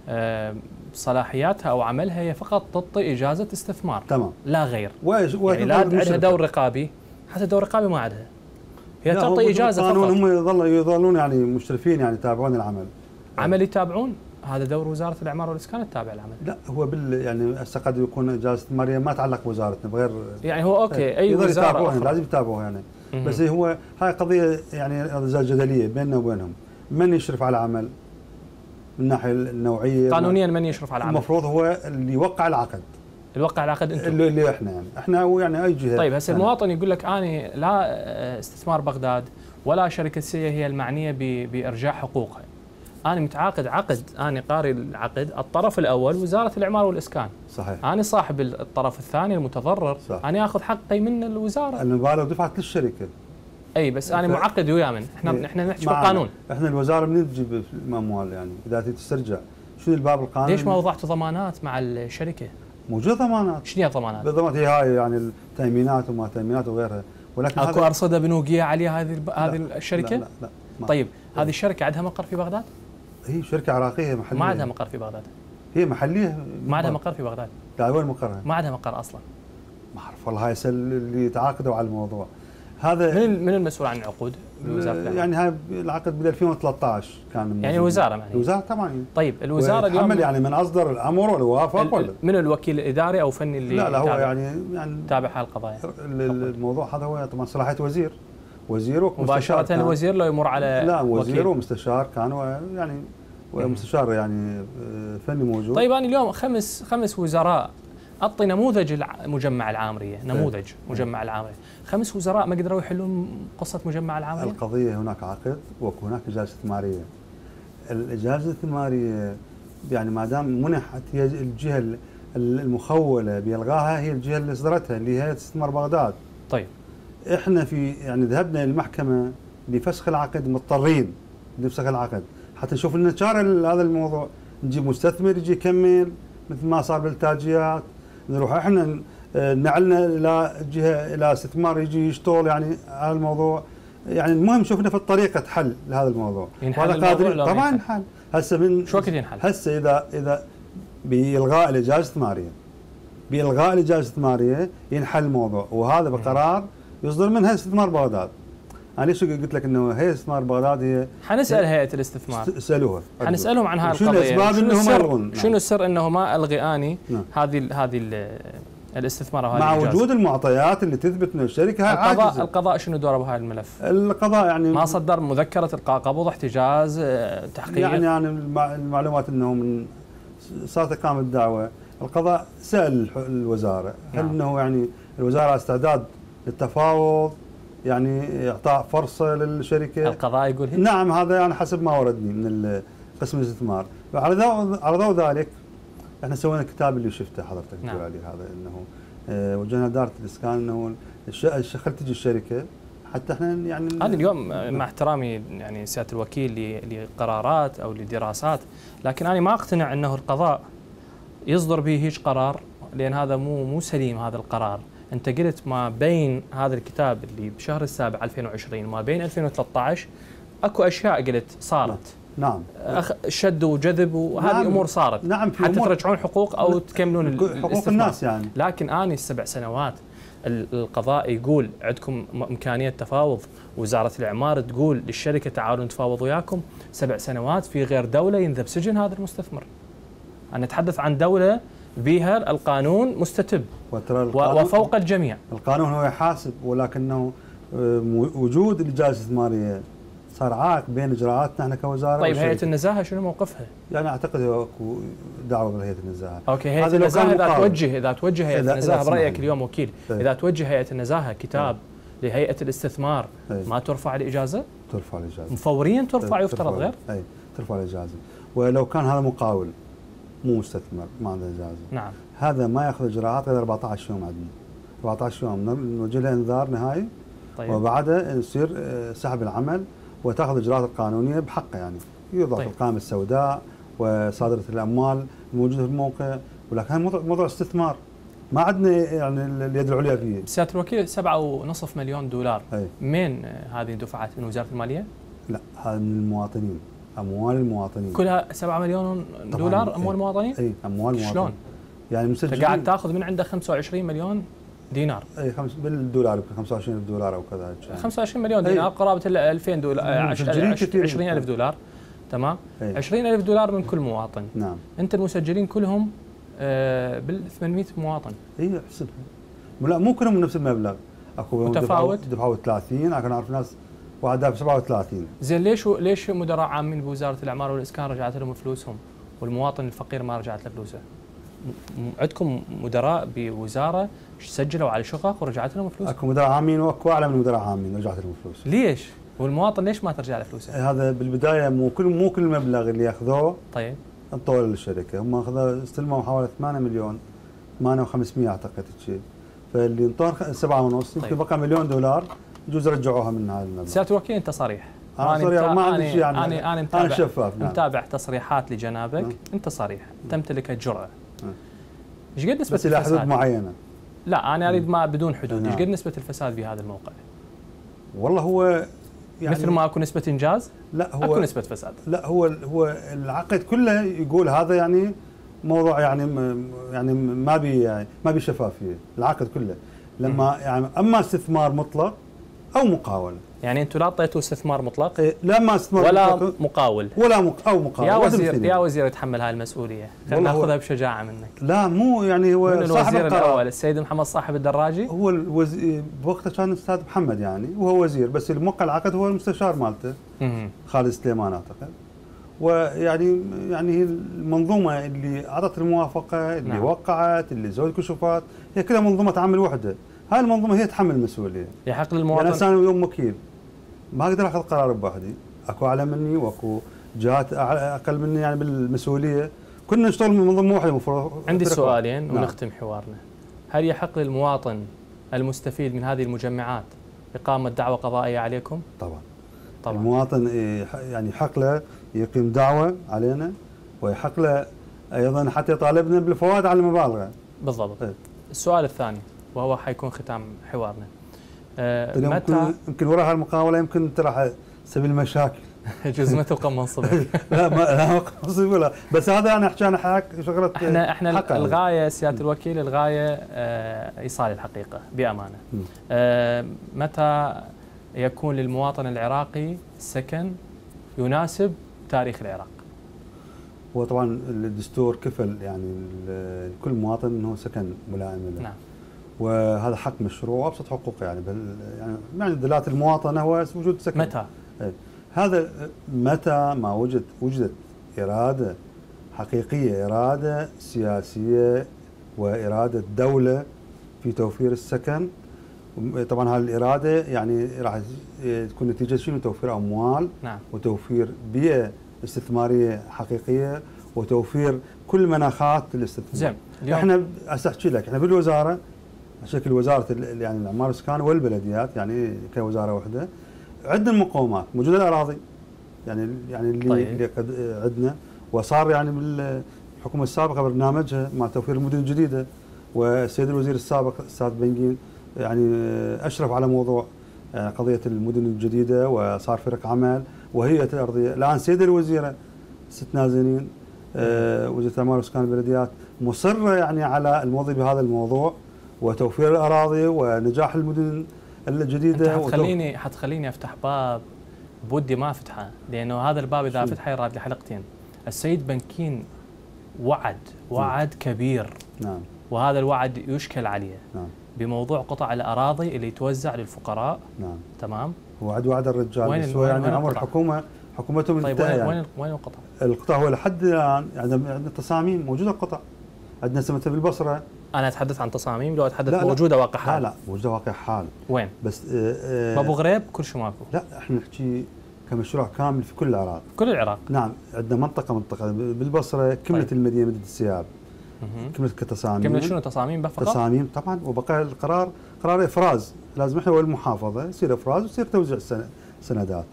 A: صلاحياتها او عملها هي فقط تعطي اجازه استثمار.
B: تمام.
A: لا غير.
B: وإيش
A: يعني لا عندها دور رقابي، حتى دور رقابي ما عندها. هي تعطي اجازه فقط.
B: هم يظلون يظلون يعني مشرفين يعني يتابعون العمل.
A: عمل يتابعون؟ هذا دور وزاره الاعمار والاسكان التابع للعمل.
B: لا هو بال يعني هسه قد يكون اجازه استثماريه ما تعلق بوزارتنا بغير
A: يعني هو اوكي اي وزاره أخرى.
B: لازم يتابعوها يعني. مم. بس هو هاي قضيه يعني جدليه بيننا وبينهم. من يشرف على العمل من الناحيه النوعيه؟
A: قانونيا من يشرف على العمل؟
B: المفروض هو اللي يوقع العقد.
A: اللي يوقع العقد انتم؟
B: اللي, اللي احنا يعني احنا يعني اي جهه.
A: طيب هسه المواطن يقول لك انا لا استثمار بغداد ولا شركه سيا هي المعنيه بارجاع حقوقها. أنا متعاقد عقد، أنا قاري العقد، الطرف الأول وزارة الإعمار والإسكان.
B: صحيح.
A: أنا صاحب الطرف الثاني المتضرر، صح. أنا آخذ حقي من الوزارة.
B: المبالغ دفعت للشركة.
A: أي بس أنا معقد ويا من، إحنا إحنا نحكي بالقانون.
B: إحنا الوزارة منين تجيب الأموال يعني إذا تسترجع؟ شنو الباب القانوني؟
A: ليش ما وضعتوا ضمانات مع الشركة؟
B: موجودة ضمانات.
A: شنو هي الضمانات؟
B: بالضبط هي هاي يعني التأمينات وما تأمينات وغيرها،
A: ولكن اكو أرصدة بنوكية عليها هذه هذه الشركة؟
B: لا لا, لا
A: طيب هذه الشركة عندها مقر في بغداد؟
B: هي شركة عراقية محلية.
A: ما عندها مقر في بغداد.
B: هي محلية.
A: ما عندها مقر في بغداد.
B: لا وين مقرها؟
A: ما عندها مقر أصلا.
B: ما أعرف والله، هاي اللي تعاقدوا على الموضوع. هذا
A: من من المسؤول عن العقود بوزارة الإعمار؟
B: يعني هاي العقد بال ألفين وثلاثة عشر كان.
A: يعني الوزارة معني.
B: الوزارة طبعا.
A: طيب الوزارة اليوم
B: يعني من أصدر الأمر ولا وافق ولا؟
A: من الوكيل الإداري أو فني اللي
B: لا لا هو يعني يعني
A: تابع هالقضايا.
B: الموضوع هذا هو طبعا صلاحية وزير. وزير
A: مباشرة الوزير لو يمر على
B: لا وزير وكيل. ومستشار كان يعني ومستشار يعني فني موجود.
A: طيب أنا اليوم خمس خمس وزراء أعطي نموذج مجمع العامرية، نموذج مجمع العامرية، خمس وزراء ما قدروا يحلون قصة مجمع العامرية.
B: القضية هناك عقد وهناك إجازة استثمارية. الإجازة الاستثمارية يعني ما دام منحت هي الجهة المخولة بإلغائها هي الجهة اللي أصدرتها اللي هي استثمار بغداد.
A: طيب
B: احنا في يعني ذهبنا للمحكمة لفسخ العقد، مضطرين لفسخ العقد حتى نشوف لنا شارع هذا الموضوع، نجيب مستثمر يجي يكمل مثل ما صار بالتاجيات، نروح احنا نعلنا الى جهه الى استثمار يجي يشتغل يعني على الموضوع. يعني المهم شفنا في طريقه حل لهذا الموضوع.
A: وهذا قادر
B: طبعا ينحل. هسه من
A: شو وقت ينحل؟
B: هسه اذا اذا بالغاء الاجازه الاستثماريه بالغاء الاجازه الاستثماريه ينحل الموضوع، وهذا بقرار يصدر منها استثمار بغداد. انا ليش قلت لك انه هيئه استثمار بغداد هي
A: حنسال هيئه الاستثمار،
B: اسالوها
A: حنسالهم عن هذه
B: شنو
A: القضيه.
B: الاسباب انه ما يلغون؟
A: شنو السر انه ما الغي اني
B: نعم.
A: هذه هذه الاستثمار وهذه
B: مع
A: الإجازة.
B: وجود المعطيات اللي تثبت ان الشركه
A: القضاء
B: عاجزه.
A: القضاء شنو دوره بهذا الملف؟
B: القضاء يعني
A: ما صدر مذكره القاء قبض، احتجاز، تحقيق؟
B: يعني يعني المعلومات انه من صارت اقامه دعوه، القضاء سال الوزاره هل
A: نعم.
B: انه يعني الوزاره على استعداد للتفاوض، يعني اعطاء فرصه للشركه.
A: القضاء يقول هيك؟
B: نعم، هذا يعني حسب ما وردني من قسم الاستثمار. على ضوء على ضوء ذلك احنا سوينا الكتاب اللي شفته حضرتك
A: نعم.
B: تقول عليه هذا، انه اه وجهنا اداره الاسكان انه خل تجي الشركه حتى احنا يعني
A: هذا اليوم مع احترامي يعني سياده الوكيل لقرارات او لدراسات، لكن انا ما اقتنع انه القضاء يصدر به هيك قرار، لان هذا مو مو سليم هذا القرار. انت قلت ما بين هذا الكتاب اللي بشهر السابع ألفين وعشرين وما بين ألفين وثلاثة عشر اكو اشياء قلت صارت.
B: نعم.
A: أخ شد وجذب وهذه نعم. امور صارت.
B: نعم،
A: حتى ترجعون حقوق او تكملون
B: حقوق الناس يعني.
A: لكن اني السبع سنوات القضاء يقول عندكم امكانيه تفاوض، وزاره الاعمار تقول للشركه تعالوا نتفاوض وياكم، سبع سنوات في غير دوله ينذب سجن هذا المستثمر. انا اتحدث عن دوله بها القانون مستتب وفوق الجميع.
B: القانون هو يحاسب، ولكنه وجود الاجازه الاستثماريه صار عائق بين اجراءاتنا احنا كوزاره.
A: طيب هيئه النزاهه شنو موقفها؟
B: يعني اعتقد اكو دعوه بهيئه النزاهه.
A: اوكي، هيئه النزاهه اذا توجه اذا توجه هيئه النزاهه برايك اليوم وكيل،
B: طيب.
A: اذا توجه هيئه النزاهه كتاب طيب. لهيئه الاستثمار طيب. ما ترفع الاجازه؟
B: ترفع الاجازه
A: فوريا ترفع
B: طيب.
A: يفترض غير؟
B: اي ترفع الاجازه، ولو كان هذا مقاول مو مستثمر ما عنده اجازه.
A: نعم.
B: هذا ما ياخذ اجراءات غير أربعة عشر يوم عندنا. أربعة عشر يوم نوجه له انذار نهائي. طيب. وبعدها يصير سحب العمل وتاخذ الاجراءات القانونيه بحقه، يعني يوضع طيب. القائمه السوداء وصادره الاموال الموجوده في الموقع، ولكن هذا موضوع موضوع استثمار ما عندنا يعني اليد العليا فيه.
A: سياده الوكيل سبعة ونصف مليون دولار
B: أي.
A: من هذه دفعت من وزاره الماليه؟
B: لا، هذا من المواطنين، اموال المواطنين
A: كلها سبعة مليون دولار اموال المواطنين؟
B: اي اموال المواطنين. شلون؟ يعني مسجلين
A: قاعد تاخذ من عنده خمسة وعشرين مليون دينار.
B: اي خمس بالدولار يمكن خمسة وعشرين ألف دولار او كذا.
A: خمسة وعشرين مليون دينار قرابه ال ألفين دولار، عشرين ألف دولار. تمام؟ أي. عشرين ألف دولار من كل مواطن.
B: نعم.
A: انت المسجلين كلهم آه بال ثمانمئة مواطن.
B: اي احسبها. لا مو كلهم نفس المبلغ، اكو
A: متفاوت
B: دفعوا ثلاثين، انا اعرف ناس واحد دافع سبعة وثلاثين.
A: زين ليش ليش مدراء عامين بوزاره الاعمار والاسكان رجعت لهم فلوسهم والمواطن الفقير ما رجعت له فلوسه؟ عندكم مدراء بوزاره سجلوا على شقق ورجعت لهم فلوس؟
B: اكو مدراء عامين واكو اعلى من مدراء عامين رجعت لهم فلوس.
A: ليش؟ والمواطن ليش ما ترجع له فلوسه؟
B: هذا بالبدايه مو كل مو كل المبلغ اللي ياخذوه
A: طيب
B: انطوه للشركه، هم اخذوا استلموا حوالي ثمانية مليون ثمانية وخمسمئة اعتقد شيء، فاللي انطوه سبعة ونص يمكن طيب. بقى مليون دولار يجوز رجعوها من هذا المبلغ.
A: سياده الوكيل انت صريح.
B: انا صريح ما عندي شيء يعني.
A: انا انا متابع
B: انا شفاف. نعم.
A: متابع تصريحات لجنابك. نعم. انت صريح، تمتلك الجرأه. ايش قد نسبه
B: بس الى حدود معينه؟
A: لا انا اريد ما بدون حدود، ايش قد نسبه الفساد بهذا الموقع؟
B: والله هو
A: يعني مثل ما اكو نسبه انجاز؟
B: لا هو
A: اكو نسبه فساد.
B: لا هو هو العقد كله يقول هذا يعني موضوع يعني يعني ما بي يعني ما بي شفافيه، العقد كله لما يعني اما استثمار مطلق او مقاول.
A: يعني انتم لا اعطيتوا استثمار مطلق؟
B: إيه لا ما استثمار
A: ولا
B: مطلق
A: مقاول
B: ولا مق او مقاول.
A: يا وزير يا وزير يتحمل هاي المسؤوليه، خلينا ناخذها بشجاعه منك.
B: لا مو يعني هو
A: من
B: صاحب
A: الوزير
B: القرار
A: الاول السيد محمد صاحب الدراجي؟
B: هو الوزير بوقتها كان الاستاذ محمد يعني وهو وزير، بس الموقع العقد هو المستشار مالته خالد سليمان اعتقد. ويعني يعني هي المنظومه اللي اعطت الموافقه اللي نعم. وقعت اللي زود كشوفات هي كلها منظومه عمل وحده، هاي المنظومه هي تحمل المسؤوليه.
A: يحق للمواطن
B: يعني انا يوم وكيل ما اقدر اخذ قرار بوحدي، اكو اعلى مني واكو جهات اقل مني يعني بالمسؤوليه، كنا نشتغل من منظومه واحده المفروض.
A: عندي سؤالين نعم. ونختم حوارنا. هل يحق للمواطن المستفيد من هذه المجمعات اقامه دعوه قضائيه عليكم؟
B: طبعا.
A: طبعا.
B: المواطن يعني يحق له يقيم دعوه علينا، ويحق له ايضا حتى يطالبنا بالفوائد على المبالغه.
A: بالضبط. طيب. السؤال الثاني وهو حيكون ختام حوارنا.
B: أه متى يمكن وراء هالمقاوله يمكن ترى سبيل المشاكل.
A: يجوز ما تبقى منصبك.
B: لا ما لا ما منصبي ولا، بس هذا انا احكي انا حق شغله.
A: احنا احنا الغايه سياده الوكيل، الغايه آه ايصال الحقيقه بامانه. آه متى يكون للمواطن العراقي سكن يناسب تاريخ العراق؟
B: هو طبعا الدستور كفل يعني لكل مواطن انه سكن ملائم له.
A: نعم.
B: وهذا حق مشروع وابسط حقوقه يعني بل يعني يعني دلالة المواطنه هو وجود سكن.
A: متى؟
B: هذا متى ما وجد وجدت اراده حقيقيه، اراده سياسيه واراده دوله في توفير السكن. طبعا هذه الاراده يعني راح تكون نتيجه شنو؟ توفير اموال.
A: نعم.
B: وتوفير بيئه استثماريه حقيقيه وتوفير كل مناخات الاستثمار.
A: زين.
B: احنا هسه احكي لك، احنا بالوزاره شكل وزاره يعني الاعمار والاسكان والبلديات يعني كوزاره واحده عندنا المقومات، موجوده الاراضي يعني يعني اللي,
A: طيب.
B: اللي قد عندنا، وصار يعني بالحكومه السابقه برنامجها مع توفير المدن الجديده، والسيد الوزير السابق الاستاذ بنجين يعني اشرف على موضوع يعني قضيه المدن الجديده، وصار فرق عمل وهيئه الارضيه. الان سيد الوزيره ست نازنين آه وزيره الاعمار والاسكان والبلديات مصره يعني على الموضوع بهذا الموضوع وتوفير الاراضي ونجاح المدن الجديده.
A: انت حتخليني حتخليني افتح باب بودي ما افتحه، لانه هذا الباب اذا فتحه يراد لي حلقتين. السيد بنكين وعد وعد م. كبير.
B: نعم.
A: وهذا الوعد يشكل عليه.
B: نعم.
A: بموضوع قطع الاراضي اللي توزع للفقراء.
B: نعم.
A: تمام.
B: وعد وعد الرجال
A: وين
B: بس هو يعني عمر الحكومه حكومتهم
A: طيب
B: انتهى.
A: وين
B: يعني.
A: وين وين القطع؟
B: القطع هو لحد الان عندنا تصاميم موجوده القطع. عندنا سمته بالبصره.
A: انا اتحدث عن تصاميم لو اتحدث
B: لا
A: موجوده
B: لا
A: واقع حال.
B: لا لا موجوده واقع حال.
A: وين؟
B: بس آه
A: بابو غريب كل شيء ماكو.
B: لا احنا نحكي كمشروع كامل في كل العراق.
A: كل العراق.
B: نعم عندنا منطقه منطقه بالبصره كمله طيب. المدينه مدينه السياب. كمله كتصاميم.
A: كمله شنو تصاميم بس فقط؟
B: تصاميم طبعا، وبقى القرار قرار افراز، لازم احنا والمحافظه يصير افراز ويصير توزيع سندات.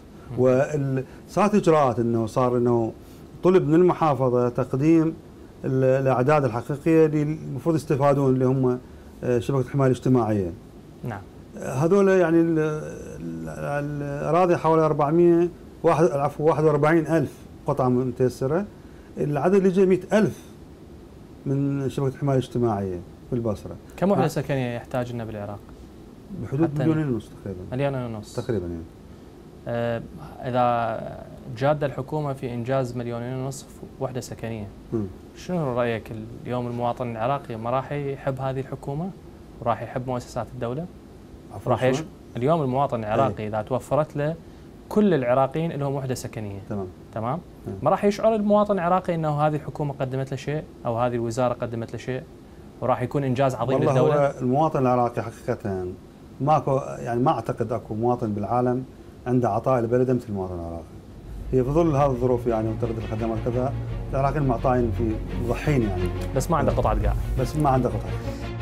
B: وصارت اجراءات انه صار انه طلب من المحافظه تقديم الاعداد الحقيقيه اللي المفروض يستفادون اللي هم شبكه الحمايه الاجتماعيه.
A: نعم.
B: هذول يعني الاراضي حوالي أربعمئة واحد عفوا واحد وأربعين ألف قطعه متيسره، العدد اللي جاي مئة ألف من شبكه الحمايه الاجتماعيه في البصره.
A: كم وحده سكنيه يحتاج لنا بالعراق؟
B: بحدود مليونين ونص تقريبا.
A: مليون ونص
B: تقريبا يعني.
A: آه اذا جاده الحكومه في انجاز مليونين ونصف وحده سكنيه، م. شنو رايك اليوم المواطن العراقي ما راح يحب هذه الحكومه؟ وراح يحب مؤسسات الدوله؟ راح يش... اليوم المواطن العراقي اذا توفرت له كل العراقيين لهم وحده سكنيه.
B: تمام.
A: تمام؟ ما راح يشعر المواطن العراقي انه هذه الحكومه قدمت له شيء او هذه الوزاره قدمت له شيء وراح يكون انجاز عظيم
B: والله
A: للدوله؟
B: هو المواطن العراقي حقيقه ماكو يعني ما اعتقد اكو مواطن بالعالم عنده عطاء لبلده مثل المواطن العراقي. هي في ظل هذه الظروف يعني وتردد الخدمات كذا العراقيين معطائين في مضحين يعني.
A: بس ما عنده قطعه قاع.
B: بس ما عنده قطعه.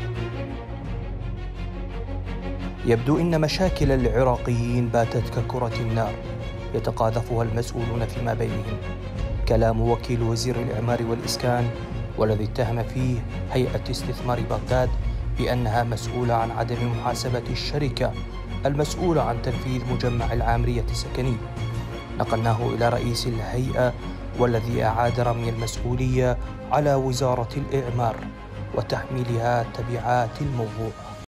F: يبدو ان مشاكل العراقيين باتت ككرة النار يتقاذفها المسؤولون فيما بينهم. كلام وكيل وزير الإعمار والإسكان والذي اتهم فيه هيئة استثمار بغداد بأنها مسؤولة عن عدم محاسبة الشركة المسؤولة عن تنفيذ مجمع العامرية السكني. نقلناه إلى رئيس الهيئة والذي أعاد رمي المسؤولية على وزارة الإعمار وتحميلها تبعات الموضوع.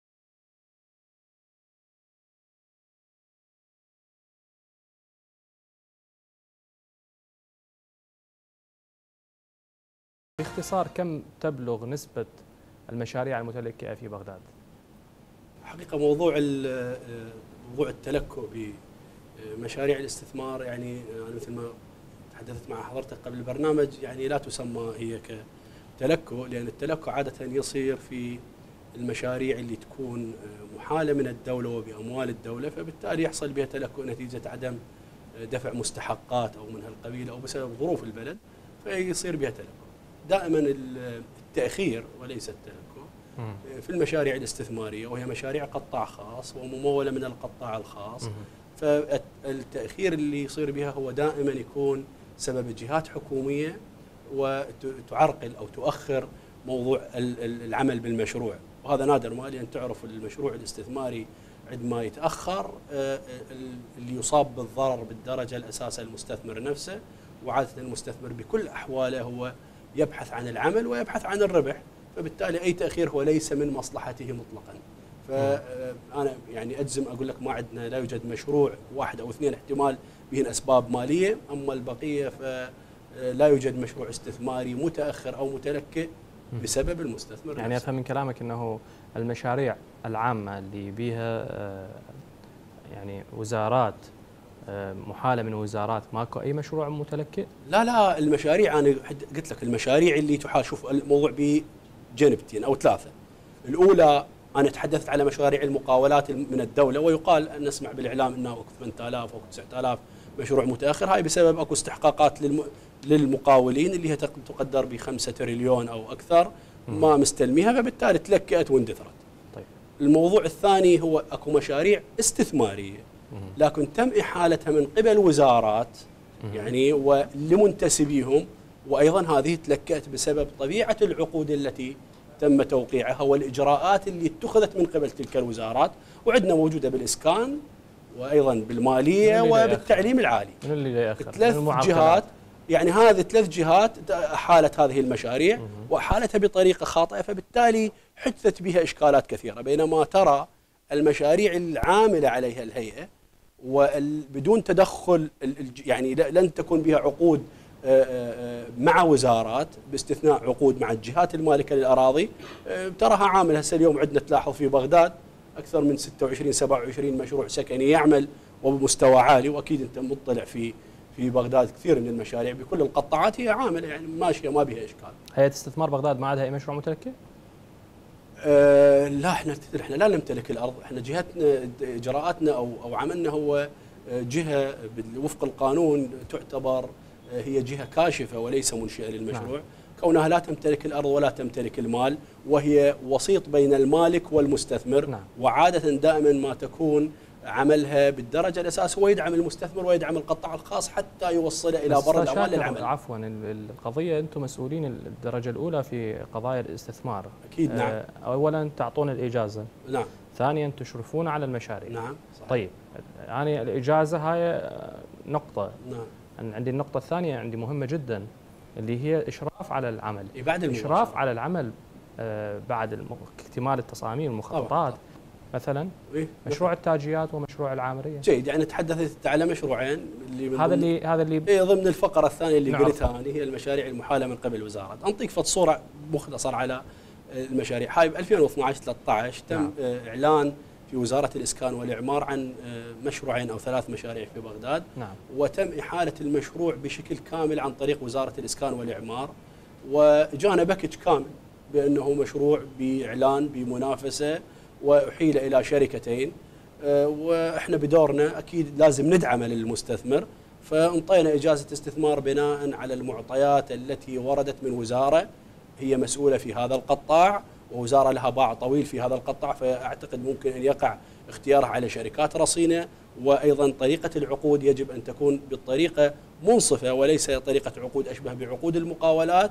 A: باختصار كم تبلغ نسبة المشاريع المتلكئة في بغداد؟
E: حقيقة موضوع موضوع التلكؤ بمشاريع الاستثمار يعني أنا مثل ما تحدثت مع حضرتك قبل البرنامج يعني لا تسمى هي كتلكؤ، لأن التلكؤ عادة يصير في المشاريع اللي تكون محالة من الدولة وبأموال الدولة، فبالتالي يحصل بها تلكؤ نتيجة عدم دفع مستحقات أو من هالقبيل أو بسبب ظروف البلد فيصير بها تلكؤ. دائما التأخير وليس التلكؤ في المشاريع الاستثمارية، وهي مشاريع قطاع خاص وممولة من القطاع الخاص، فالتأخير اللي يصير بها هو دائما يكون سبب جهات حكومية وتعرقل أو تؤخر موضوع العمل بالمشروع، وهذا نادر ما، لأن تعرف المشروع الاستثماري عندما يتاخر اللي يصاب بالضرر بالدرجه الاساسيه المستثمر نفسه، وعاده المستثمر بكل احواله هو يبحث عن العمل ويبحث عن الربح، فبالتالي اي تاخير هو ليس من مصلحته مطلقا. فانا يعني اجزم اقول لك ما عندنا لا يوجد مشروع واحد او اثنين احتمال بهن اسباب ماليه، اما البقيه فلا يوجد مشروع استثماري متاخر او متلكئ بسبب المستثمر.
A: يعني افهم من كلامك انه المشاريع العامه اللي بيها يعني وزارات محاله من وزارات ماكو اي مشروع متلكئ؟
E: لا لا المشاريع انا قلت لك المشاريع اللي تحال، شوف الموضوع بجانبتين او ثلاثه. الاولى انا تحدثت على مشاريع المقاولات من الدوله، ويقال ان نسمع بالاعلام انه اكو ثمانية آلاف او تسعة آلاف مشروع متاخر، هاي بسبب اكو استحقاقات للم... للمقاولين اللي هي تقدر بخمسة تريليون او اكثر ما مستلميها، فبالتالي تلكأت واندثرت. طيب. الموضوع الثاني هو اكو مشاريع استثماريه لكن تم احالتها من قبل وزارات يعني ولمنتسبيهم، وايضا هذه تلكأت بسبب طبيعه العقود التي تم توقيعها والاجراءات اللي اتخذت من قبل تلك الوزارات، وعندنا موجوده بالاسكان وايضا بالماليه وبالتعليم العالي.
A: من اللي ياخر؟
E: ثلاث جهات، يعني هذه ثلاث جهات احالت هذه المشاريع واحالتها بطريقه خاطئه، فبالتالي حدثت بها اشكالات كثيره. بينما ترى المشاريع العامله عليها الهيئه وبدون تدخل يعني لن تكون بها عقود مع وزارات باستثناء عقود مع الجهات المالكه للاراضي، تراها عامل. هسه اليوم عندنا تلاحظ في بغداد اكثر من ستة وعشرين سبعة وعشرين مشروع سكني يعمل وبمستوى عالي، واكيد انت مطلع في في بغداد كثير من المشاريع بكل القطاعات هي عامله يعني ماشيه ما بها اشكال.
A: هيئه استثمار بغداد ما عندها اي مشروع متلكئ؟
E: أه لا احنا احنا لا نمتلك الارض، احنا جهتنا اجراءاتنا او او عملنا هو جهه وفق القانون تعتبر هي جهه كاشفه وليس منشئه للمشروع. نعم. كونها لا تمتلك الارض ولا تمتلك المال، وهي وسيط بين المالك والمستثمر. نعم. وعاده دائما ما تكون عملها بالدرجه الاساس هو يدعم المستثمر ويدعم القطاع الخاص حتى يوصله الى بر الامان للعمل.
A: عفوا القضيه انتم مسؤولين الدرجه الاولى في قضايا الاستثمار.
E: اكيد. نعم.
A: اولا تعطون الاجازه.
E: نعم.
A: ثانيا تشرفون على المشاريع.
E: نعم. صحيح.
A: طيب يعني الاجازه هاي نقطه.
E: نعم.
A: عندي النقطه الثانيه عندي مهمه جدا اللي هي اشراف على العمل.
E: بعد
A: اشراف على العمل بعد اكتمال التصاميم والمخططات. مثلا
E: إيه؟
A: مشروع التاجيات ومشروع العامريه.
E: جيد، يعني تحدثت على مشروعين اللي
A: هذا اللي هذا اللي
E: إيه ضمن الفقره الثانيه اللي قلتها انا هي المشاريع المحاله من قبل الوزارات. انطيك فد صوره مختصر على المشاريع هاي. ب ألفين واثني عشر ثلاثة عشر تم نعم. اعلان في وزاره الاسكان والاعمار عن مشروعين او ثلاث مشاريع في بغداد.
A: نعم.
E: وتم احاله المشروع بشكل كامل عن طريق وزاره الاسكان والاعمار، وجانا باكج كامل بانه مشروع باعلان بمنافسه وأحيل إلى شركتين، وإحنا بدورنا أكيد لازم ندعمه للمستثمر، فانطينا إجازة استثمار بناء على المعطيات التي وردت من وزارة هي مسؤولة في هذا القطاع، ووزارة لها باع طويل في هذا القطاع، فأعتقد ممكن أن يقع اختيارها على شركات رصينة. وأيضا طريقة العقود يجب أن تكون بالطريقة منصفة وليس طريقة عقود أشبه بعقود المقاولات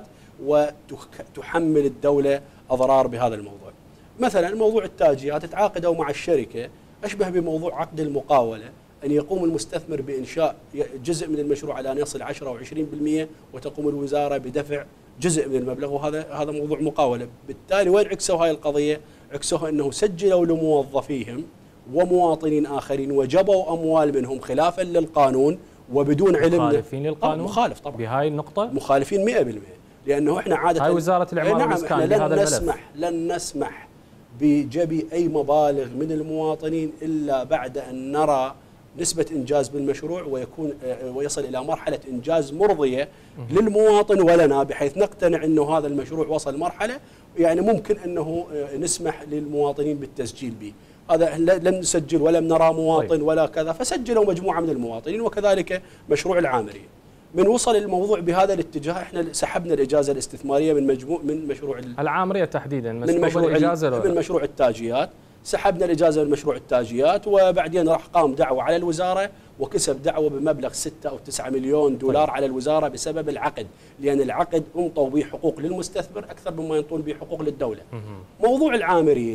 E: وتحمل الدولة أضرار بهذا الموضوع. مثلا موضوع التاجيات تتعاقدوا مع الشركة أشبه بموضوع عقد المقاولة، أن يقوم المستثمر بإنشاء جزء من المشروع على أن يصل عشرة أو عشرين بالمئة وتقوم الوزارة بدفع جزء من المبلغ، وهذا هذا موضوع مقاولة. بالتالي وين عكسوا هاي القضية؟ عكسوها أنه سجلوا لموظفيهم ومواطنين آخرين وجبوا أموال منهم خلافا للقانون وبدون علم.
A: مخالفين للقانون؟
E: مخالف طبعا
A: بهاي النقطة؟
E: مخالفين مئة بالمئة، لأنه إحنا عادة
A: هاي وزارة الإعمار
E: نعم
A: والإسكان بهذا
E: لن
A: الملف.
E: نسمح لن نسمح بجبي أي مبالغ من المواطنين إلا بعد أن نرى نسبة إنجاز بالمشروع ويكون ويصل إلى مرحلة إنجاز مرضية للمواطن ولنا، بحيث نقتنع أنه هذا المشروع وصل مرحلة يعني ممكن أنه نسمح للمواطنين بالتسجيل به. هذا لم نسجل ولم نرى مواطن ولا كذا، فسجلوا مجموعة من المواطنين. وكذلك مشروع العامرية من وصل الموضوع بهذا الاتجاه احنا سحبنا الاجازه الاستثماريه من مجموع من مشروع
A: العامريه تحديدا،
E: من مشروع
A: الإجازة
E: من مشروع التاجيات. سحبنا الاجازه من مشروع التاجيات، وبعدين راح قام دعوه على الوزاره وكسب دعوه بمبلغ ستة او تسعة مليون دولار. طيب. على الوزاره بسبب العقد، لان العقد انطوا به حقوق للمستثمر اكثر مما ينطون به حقوق للدوله. مم. موضوع العامريه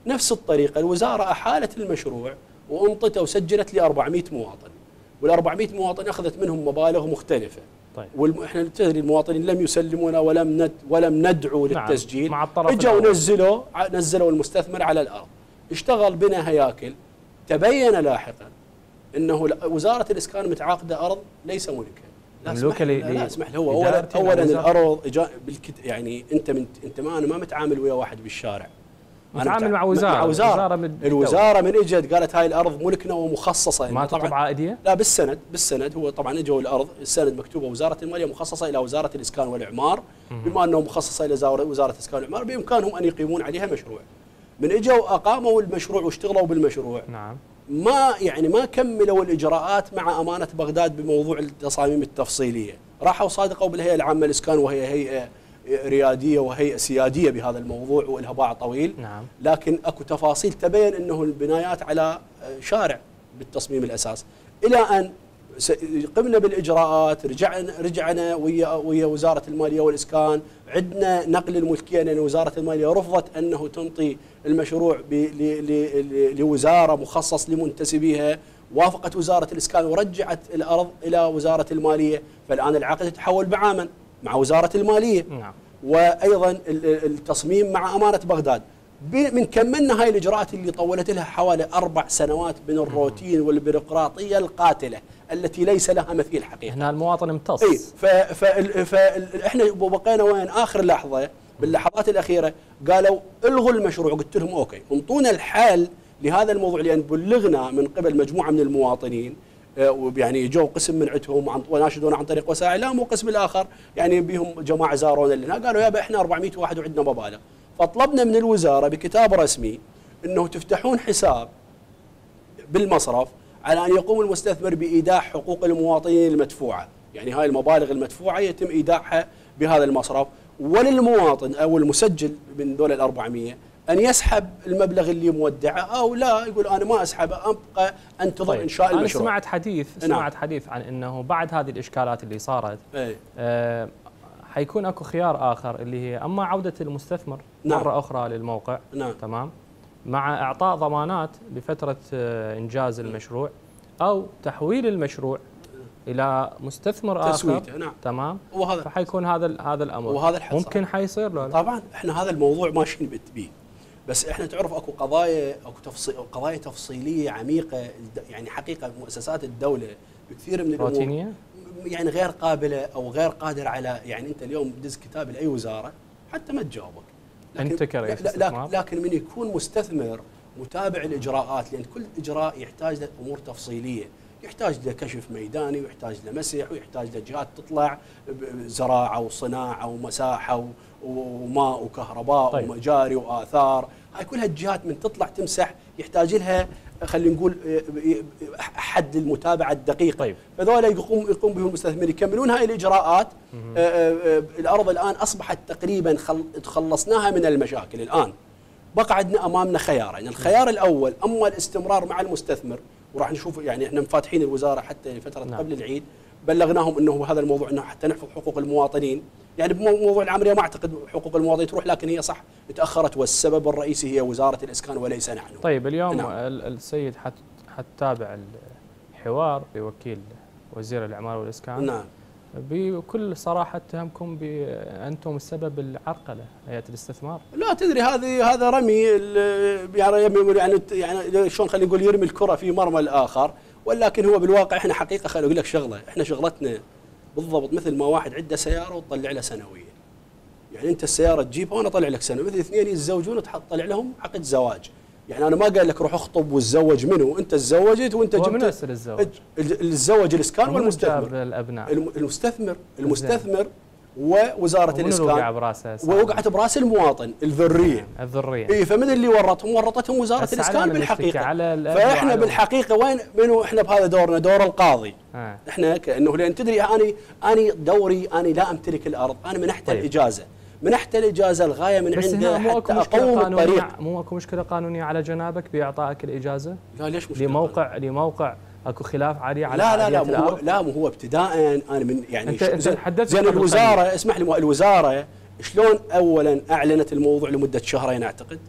E: نفس الطريقه الوزاره احالت المشروع وانطته وسجلت ل أربعمئة مواطن، وال أربعمئة مواطن اخذت منهم مبالغ مختلفه.
A: طيب.
E: واحنا تدري المواطنين لم يسلمونا ولم ند ولم ندعو
A: نعم.
E: للتسجيل،
A: مع الطرف
E: اجوا
A: الأول.
E: نزلوا نزلوا المستثمر على الارض، اشتغل بنا هياكل، تبين لاحقا انه وزاره الاسكان متعاقده ارض ليس ملكها. لا اسمح لي لا اسمح لي هو اولا اولا الارض بالكت يعني انت من انت ما انا ما متعامل ويا واحد بالشارع،
A: متعامل مع وزاره
E: مع وزاره,
A: وزارة من
E: الوزاره من اجت قالت هاي الارض ملكنا ومخصصه.
A: ما تطلب عائديه؟
E: لا بالسند بالسند هو طبعا اجوا الارض السند مكتوبه وزاره الماليه مخصصه الى وزاره الاسكان والاعمار، بما انه مخصصه الى وزاره الاسكان والاعمار بامكانهم ان يقيمون عليها مشروع. من اجوا اقاموا المشروع واشتغلوا بالمشروع.
A: نعم.
E: ما يعني ما كملوا الاجراءات مع امانه بغداد بموضوع التصاميم التفصيليه، راحوا صادقوا بالهيئه العامه للاسكان وهي هيئه رياديه وهيئه سياديه بهذا الموضوع ولها باع طويل.
A: نعم.
E: لكن اكو تفاصيل تبين انه البنايات على شارع بالتصميم الاساس، الى ان قمنا بالاجراءات، رجعنا رجعنا ويا ويا وزاره الماليه والاسكان، عندنا نقل الملكيه لان وزاره الماليه رفضت انه تنطي المشروع لوزاره مخصص لمنتسبيها، وافقت وزاره الاسكان ورجعت الارض الى وزاره الماليه، فالان العقد يتحول بعاما مع وزاره الماليه.
A: نعم.
E: وايضا التصميم مع امانه بغداد. من كملنا هاي الاجراءات اللي طولت لها حوالي اربع سنوات من الروتين والبيروقراطيه القاتله التي ليس لها مثيل حقيقه.
A: هنا المواطن امتص.
E: اي فاحنا بقينا وين اخر لحظه باللحظات الاخيره قالوا الغوا المشروع، قلت لهم اوكي انطونا الحل لهذا الموضوع لان بلغنا من قبل مجموعه من المواطنين يعني جو قسم من عندهم وناشدونا عن طريق وسائل الاعلام وقسم الاخر يعني بهم جماعه زارونا لنا قالوا يابا احنا أربعمئة واحد وعندنا مبالغ، فطلبنا من الوزاره بكتاب رسمي انه تفتحون حساب بالمصرف على ان يقوم المستثمر بايداع حقوق المواطنين المدفوعه، يعني هاي المبالغ المدفوعه يتم ايداعها بهذا المصرف، وللمواطن او المسجل من دول الأربعمئة ان يسحب المبلغ اللي مودعه او لا يقول انا ما اسحبه ابقى انتظر
A: طيب.
E: انشاء
A: أنا
E: المشروع.
A: سمعت حديث سمعت حديث عن انه بعد هذه الاشكالات اللي صارت
E: ايه
A: آه حيكون اكو خيار اخر اللي هي اما عوده المستثمر
E: نعم.
A: مره اخرى للموقع.
E: نعم.
A: تمام، مع اعطاء ضمانات لفتره آه انجاز المشروع او تحويل المشروع الى مستثمر اخر.
E: نعم.
A: تمام،
E: وهذا
A: فحيكون هذا هذا الامر
E: وهذا الحل
A: ممكن حيصير له.
E: طبعا احنا هذا الموضوع ماشيين به، بس احنا تعرف اكو قضايا اكو تفصيل قضايا تفصيليه عميقه يعني حقيقه مؤسسات الدوله بكثير من الامور
A: روتينيه
E: يعني غير قابله او غير قادره على يعني انت اليوم دز كتاب لاي وزاره حتى ما تجاوبك.
A: انت كرئيس استثمار
E: لكن من يكون مستثمر متابع الاجراءات لان كل اجراء يحتاج له امور تفصيليه، يحتاج له كشف ميداني ويحتاج له مسح ويحتاج له جهات تطلع زراعه وصناعه ومساحه وماء وكهرباء طيب. ومجاري واثار، هاي كلها الجهات من تطلع تمسح يحتاج لها خلينا نقول حد للمتابعه الدقيقه. طيب. فذولا يقوم يقوم بهم المستثمرين يكملون هاي الاجراءات. آآ آآ الارض الان اصبحت تقريبا خلصناها من المشاكل، الان بقى عندنا امامنا خيارين، الخيار الاول اما الاستمرار مع المستثمر وراح نشوف يعني احنا مفاتحين الوزاره حتى فتره نعم. قبل العيد بلغناهم انه هذا الموضوع انه حتى نحفظ حقوق المواطنين، يعني بموضوع العمريه ما اعتقد حقوق المواطنين تروح لكن هي صح تاخرت والسبب الرئيسي هي وزاره الاسكان وليس نحن.
A: طيب اليوم نعم.
E: السيد
A: حت حتتابع الحوار بوكيل وزير الاعمار والاسكان.
E: نعم.
A: بكل صراحه اتهمكم بانتم السبب العرقله هيئه الاستثمار.
E: لا تدري هذه هذا رمي يعني يعني يعني شلون خلينا نقول يرمي الكره في مرمى الاخر، ولكن هو بالواقع احنا حقيقه خليني اقول لك شغله، احنا شغلتنا بالضبط مثل ما واحد عنده سياره وتطلع له سنويه. يعني انت السياره تجيبها وانا اطلع لك سنه، مثل اثنين يتزوجون وتطلع لهم عقد زواج. يعني انا ما قال لك روح اخطب وتزوج منه، انت تزوجت وانت جبت.
A: من يصير الزواج؟
E: الزواج الاسكان والمستثمر.
A: الابناء.
E: المستثمر المستثمر ووزاره الاسكان
A: وقع براسه
E: ووقعت براس المواطن الذريه.
A: الذريه.
E: اي فمن اللي ورطهم؟ ورطتهم وزاره الاسكان بالحقيقه. فاحنا بالحقيقه وين منو احنا بهذا دورنا؟ دور القاضي. آه. احنا كانه لان تدري اني اني دوري اني لا امتلك الارض، انا منحت طيب. الاجازه. منحت الاجازه الغايه من عنده حتى اقوم الطريق.
A: مو اكو مشكله قانونيه على جنابك باعطائك الاجازه؟
E: لا ليش مشكله؟
A: لموقع لموقع اكو خلاف عالي على
E: لا لا لا مو هو لا مو هو ابتداء انا من يعني
A: انت انت حددت
E: زين الوزاره اسمح لي الوزاره شلون اولا اعلنت الموضوع لمده شهرين اعتقد،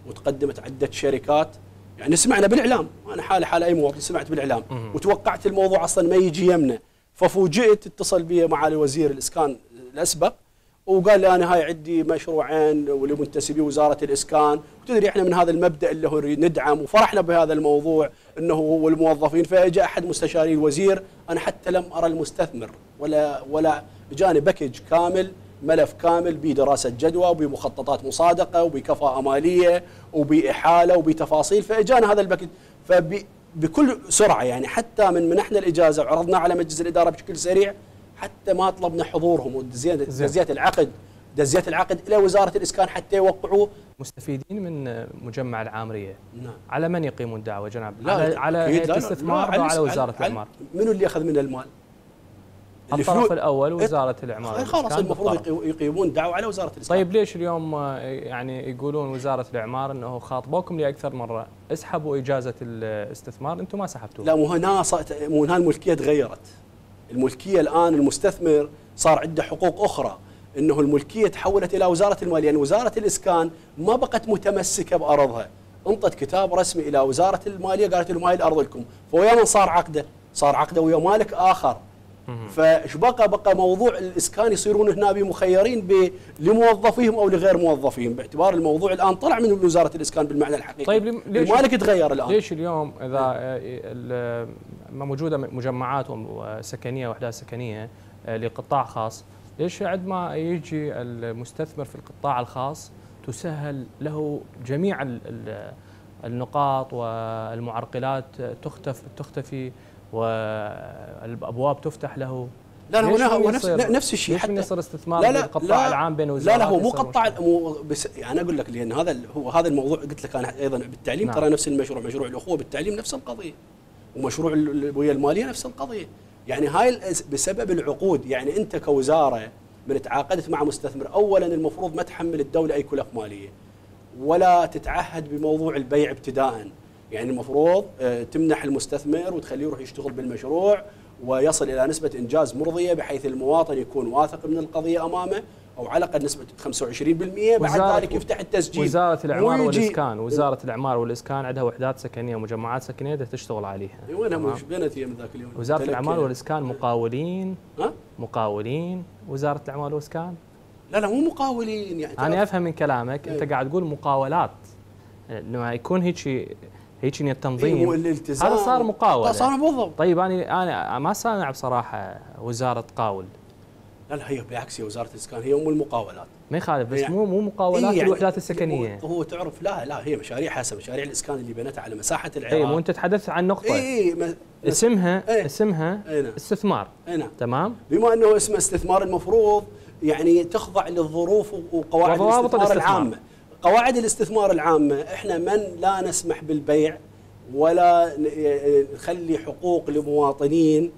E: وتقدمت عده شركات، يعني سمعنا بالاعلام، انا حالي حال اي مواطن سمعت بالاعلام وتوقعت الموضوع اصلا ما يجي يمنا، ففوجئت اتصل بي معالي وزير الاسكان الاسبق وقال لي انا هاي عندي مشروعين ولمنتسبي وزاره الاسكان، وتدري احنا من هذا المبدا اللي هو ندعم وفرحنا بهذا الموضوع انه هو الموظفين، فاجى احد مستشاري الوزير، انا حتى لم ارى المستثمر ولا ولا جاني باكج كامل، ملف كامل بدراسه جدوى وبمخططات مصادقه وبكفاءه ماليه وباحاله وبتفاصيل، فاجانا هذا الباكج فبكل سرعه، يعني حتى من منحنا الاجازه وعرضناه على مجلس الاداره بشكل سريع، حتى ما طلبنا حضورهم ودزيات العقد دزيات العقد الى وزاره الاسكان حتى يوقعوه.
A: مستفيدين من مجمع العامريه،
E: نعم.
A: على من يقيمون دعوه جناب؟
E: لا
A: على على هيئه الاستثمار او على وزاره الاعمار؟
E: منو اللي ياخذ من المال؟
A: الطرف الاول وزاره الاعمار.
E: خلاص المفروض يقيمون دعوه على وزاره الاسكان.
A: طيب ليش اليوم يعني يقولون وزاره الاعمار انه خاطبوكم لاكثر مره اسحبوا اجازه الاستثمار، انتم ما سحبتوها؟
E: لا، مو هنا مو هنا الملكيه تغيرت. الملكيه الان المستثمر صار عنده حقوق اخرى، انه الملكيه تحولت الى وزاره الماليه، يعني وزاره الاسكان ما بقت متمسكه بارضها، انطت كتاب رسمي الى وزاره الماليه قالت لهم هاي الارض لكم، فويا من صار عقده؟ صار عقده ويا مالك اخر. فايش بقى؟ بقى موضوع الاسكان يصيرون هنا مخيرين لموظفيهم او لغير موظفيهم، باعتبار الموضوع الان طلع من وزاره الاسكان بالمعنى الحقيقي.
A: طيب ليش
E: المالك تغير الان؟
A: ليش اليوم اذا ما موجوده مجمعات سكنيه وحدات سكنيه لقطاع خاص، ليش عند ما يجي المستثمر في القطاع الخاص تسهل له جميع النقاط والمعرقلات تختفي تختفي والابواب تفتح له؟
E: لا لا هو نفس نفس الشيء،
A: ليش من يصير استثمار
E: لا لا
A: بالقطاع العام بين وزارات؟
E: لا لا هو مو قطاع، مو بس يعني اقول لك، لان هذا هو هذا الموضوع قلت لك انا ايضا بالتعليم. نعم. ترى نفس المشروع، مشروع الاخوه بالتعليم نفس القضيه، ومشروع ويا الماليه نفس القضيه، يعني هاي بسبب العقود. يعني انت كوزاره من تعاقدت مع مستثمر، اولا المفروض ما تحمل الدوله اي كلف ماليه ولا تتعهد بموضوع البيع ابتداء، يعني المفروض تمنح المستثمر وتخليه يروح يشتغل بالمشروع ويصل الى نسبه انجاز مرضيه بحيث المواطن يكون واثق من القضيه امامه، او على الاقل نسبه خمسة وعشرين بالمئة، بعد ذلك يفتح التسجيل.
A: وزاره الاعمار والاسكان، وزاره الاعمار والاسكان عندها وحدات سكنيه ومجمعات سكنيه تشتغل عليها.
E: وينها مش بنت هي من ذاك اليوم؟
A: وزاره الاعمار والاسكان مقاولين. ها؟ مقاولين وزاره الاعمار والاسكان؟
E: لا لا مو مقاولين، يعني
A: انا افهم من كلامك انت قاعد تقول مقاولات، لما يكون هيك هيك التنظيم هذا صار مقاولة.
E: صار بالضبط.
A: طيب انا انا ما سامع بصراحه وزاره تقاول.
E: لا لا هي بالعكس، هي وزاره الاسكان هي ام المقاولات.
A: ما يخالف، بس يعني مو مو مقاولات إيه يعني الوحدات السكنيه.
E: هو, هو تعرف لا لا هي مشاريع حسب مشاريع الاسكان اللي بنتها على مساحه العراق.
A: اي وانت تحدثت عن نقطه
E: اي م...
A: اسمها
E: ايه
A: اسمها
E: ايه نعم.
A: استثمار.
E: اي نعم.
A: تمام.
E: بما انه اسمه استثمار المفروض يعني تخضع للظروف وقواعد الاستثمار العامه. قواعد الاستثمار العامه احنا من لا نسمح بالبيع ولا نخلي حقوق لمواطنين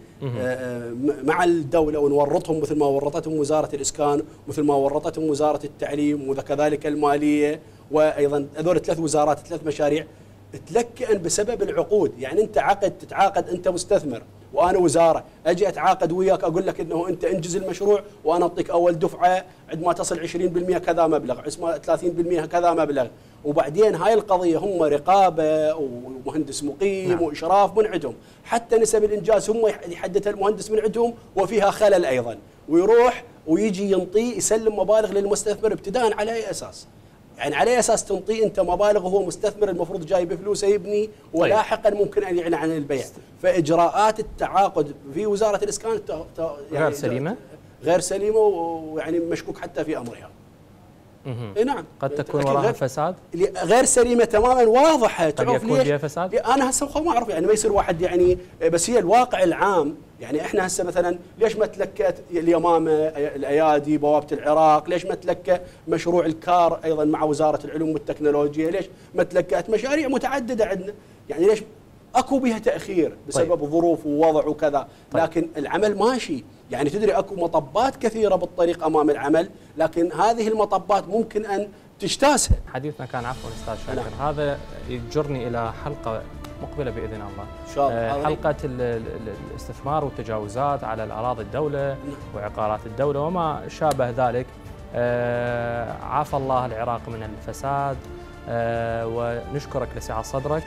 E: مع الدولة ونورطهم مثل ما ورطتهم وزارة الإسكان، مثل ما ورطتهم وزارة التعليم وكذلك المالية، وأيضا هذول ثلاث وزارات ثلاث مشاريع تلكئن بسبب العقود. يعني أنت عقد تتعاقد، أنت مستثمر وأنا وزارة، أجي أتعاقد وياك أقول لك أنه أنت انجز المشروع وأنا أعطيك أول دفعة عندما تصل عشرين بالمئة كذا مبلغ، ثلاثين بالمئة كذا مبلغ، وبعدين هاي القضية هم رقابة ومهندس مقيم. نعم. وإشراف من عندهم، حتى نسب الإنجاز هم يحددها المهندس من عندهم وفيها خلل أيضا، ويروح ويجي ينطي يسلم مبالغ للمستثمر ابتداء على أي أساس؟ يعني على أي أساس تنطي أنت مبالغ وهو مستثمر المفروض جاي بفلوسه يبني ولاحقا ممكن أن يعلن عن البيع؟ فإجراءات التعاقد في وزارة الإسكان يعني
A: غير سليمة
E: غير سليمة ويعني مشكوك حتى في أمرها.
A: اي نعم، قد تكون وراها فساد
E: غير سليمه تماما واضحه.
A: قد يكون فيها فساد.
E: انا هسه ما اعرف، يعني ما يصير واحد يعني، بس هي الواقع العام. يعني احنا هسه مثلا ليش ما تلكت اليمامه، الايادي، بوابه العراق، ليش ما تلكى مشروع الكار ايضا مع وزاره العلوم والتكنولوجيا، ليش ما تلكت مشاريع متعدده عندنا؟ يعني ليش اكو بها تاخير بسبب طيب. ظروف ووضع وكذا. طيب. لكن العمل ماشي، يعني تدري اكو مطبات كثيره بالطريق امام العمل، لكن هذه المطبات ممكن ان تجتازها.
A: حديثنا كان عفوا استاذ شاكر. نعم. هذا يجرني الى حلقه مقبله باذن الله،
E: إن شاء الله.
A: حلقه الاستثمار والتجاوزات على الاراضي الدوله. نعم. وعقارات الدوله وما شابه ذلك. عافى الله العراق من الفساد، ونشكرك لسعة صدرك.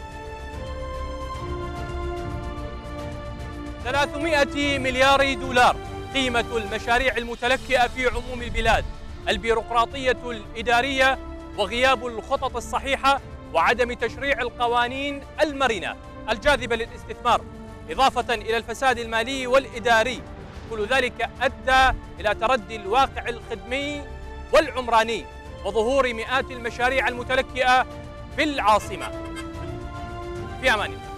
A: ثلاثمائة مليار دولار قيمة المشاريع المتلكئة في عموم البلاد، البيروقراطية الإدارية وغياب الخطط الصحيحة وعدم تشريع القوانين المرنة الجاذبة للاستثمار، إضافة إلى الفساد المالي والإداري. كل ذلك أدى إلى تردي الواقع الخدمي والعمراني وظهور مئات المشاريع المتلكئة في العاصمة. في أمان الله.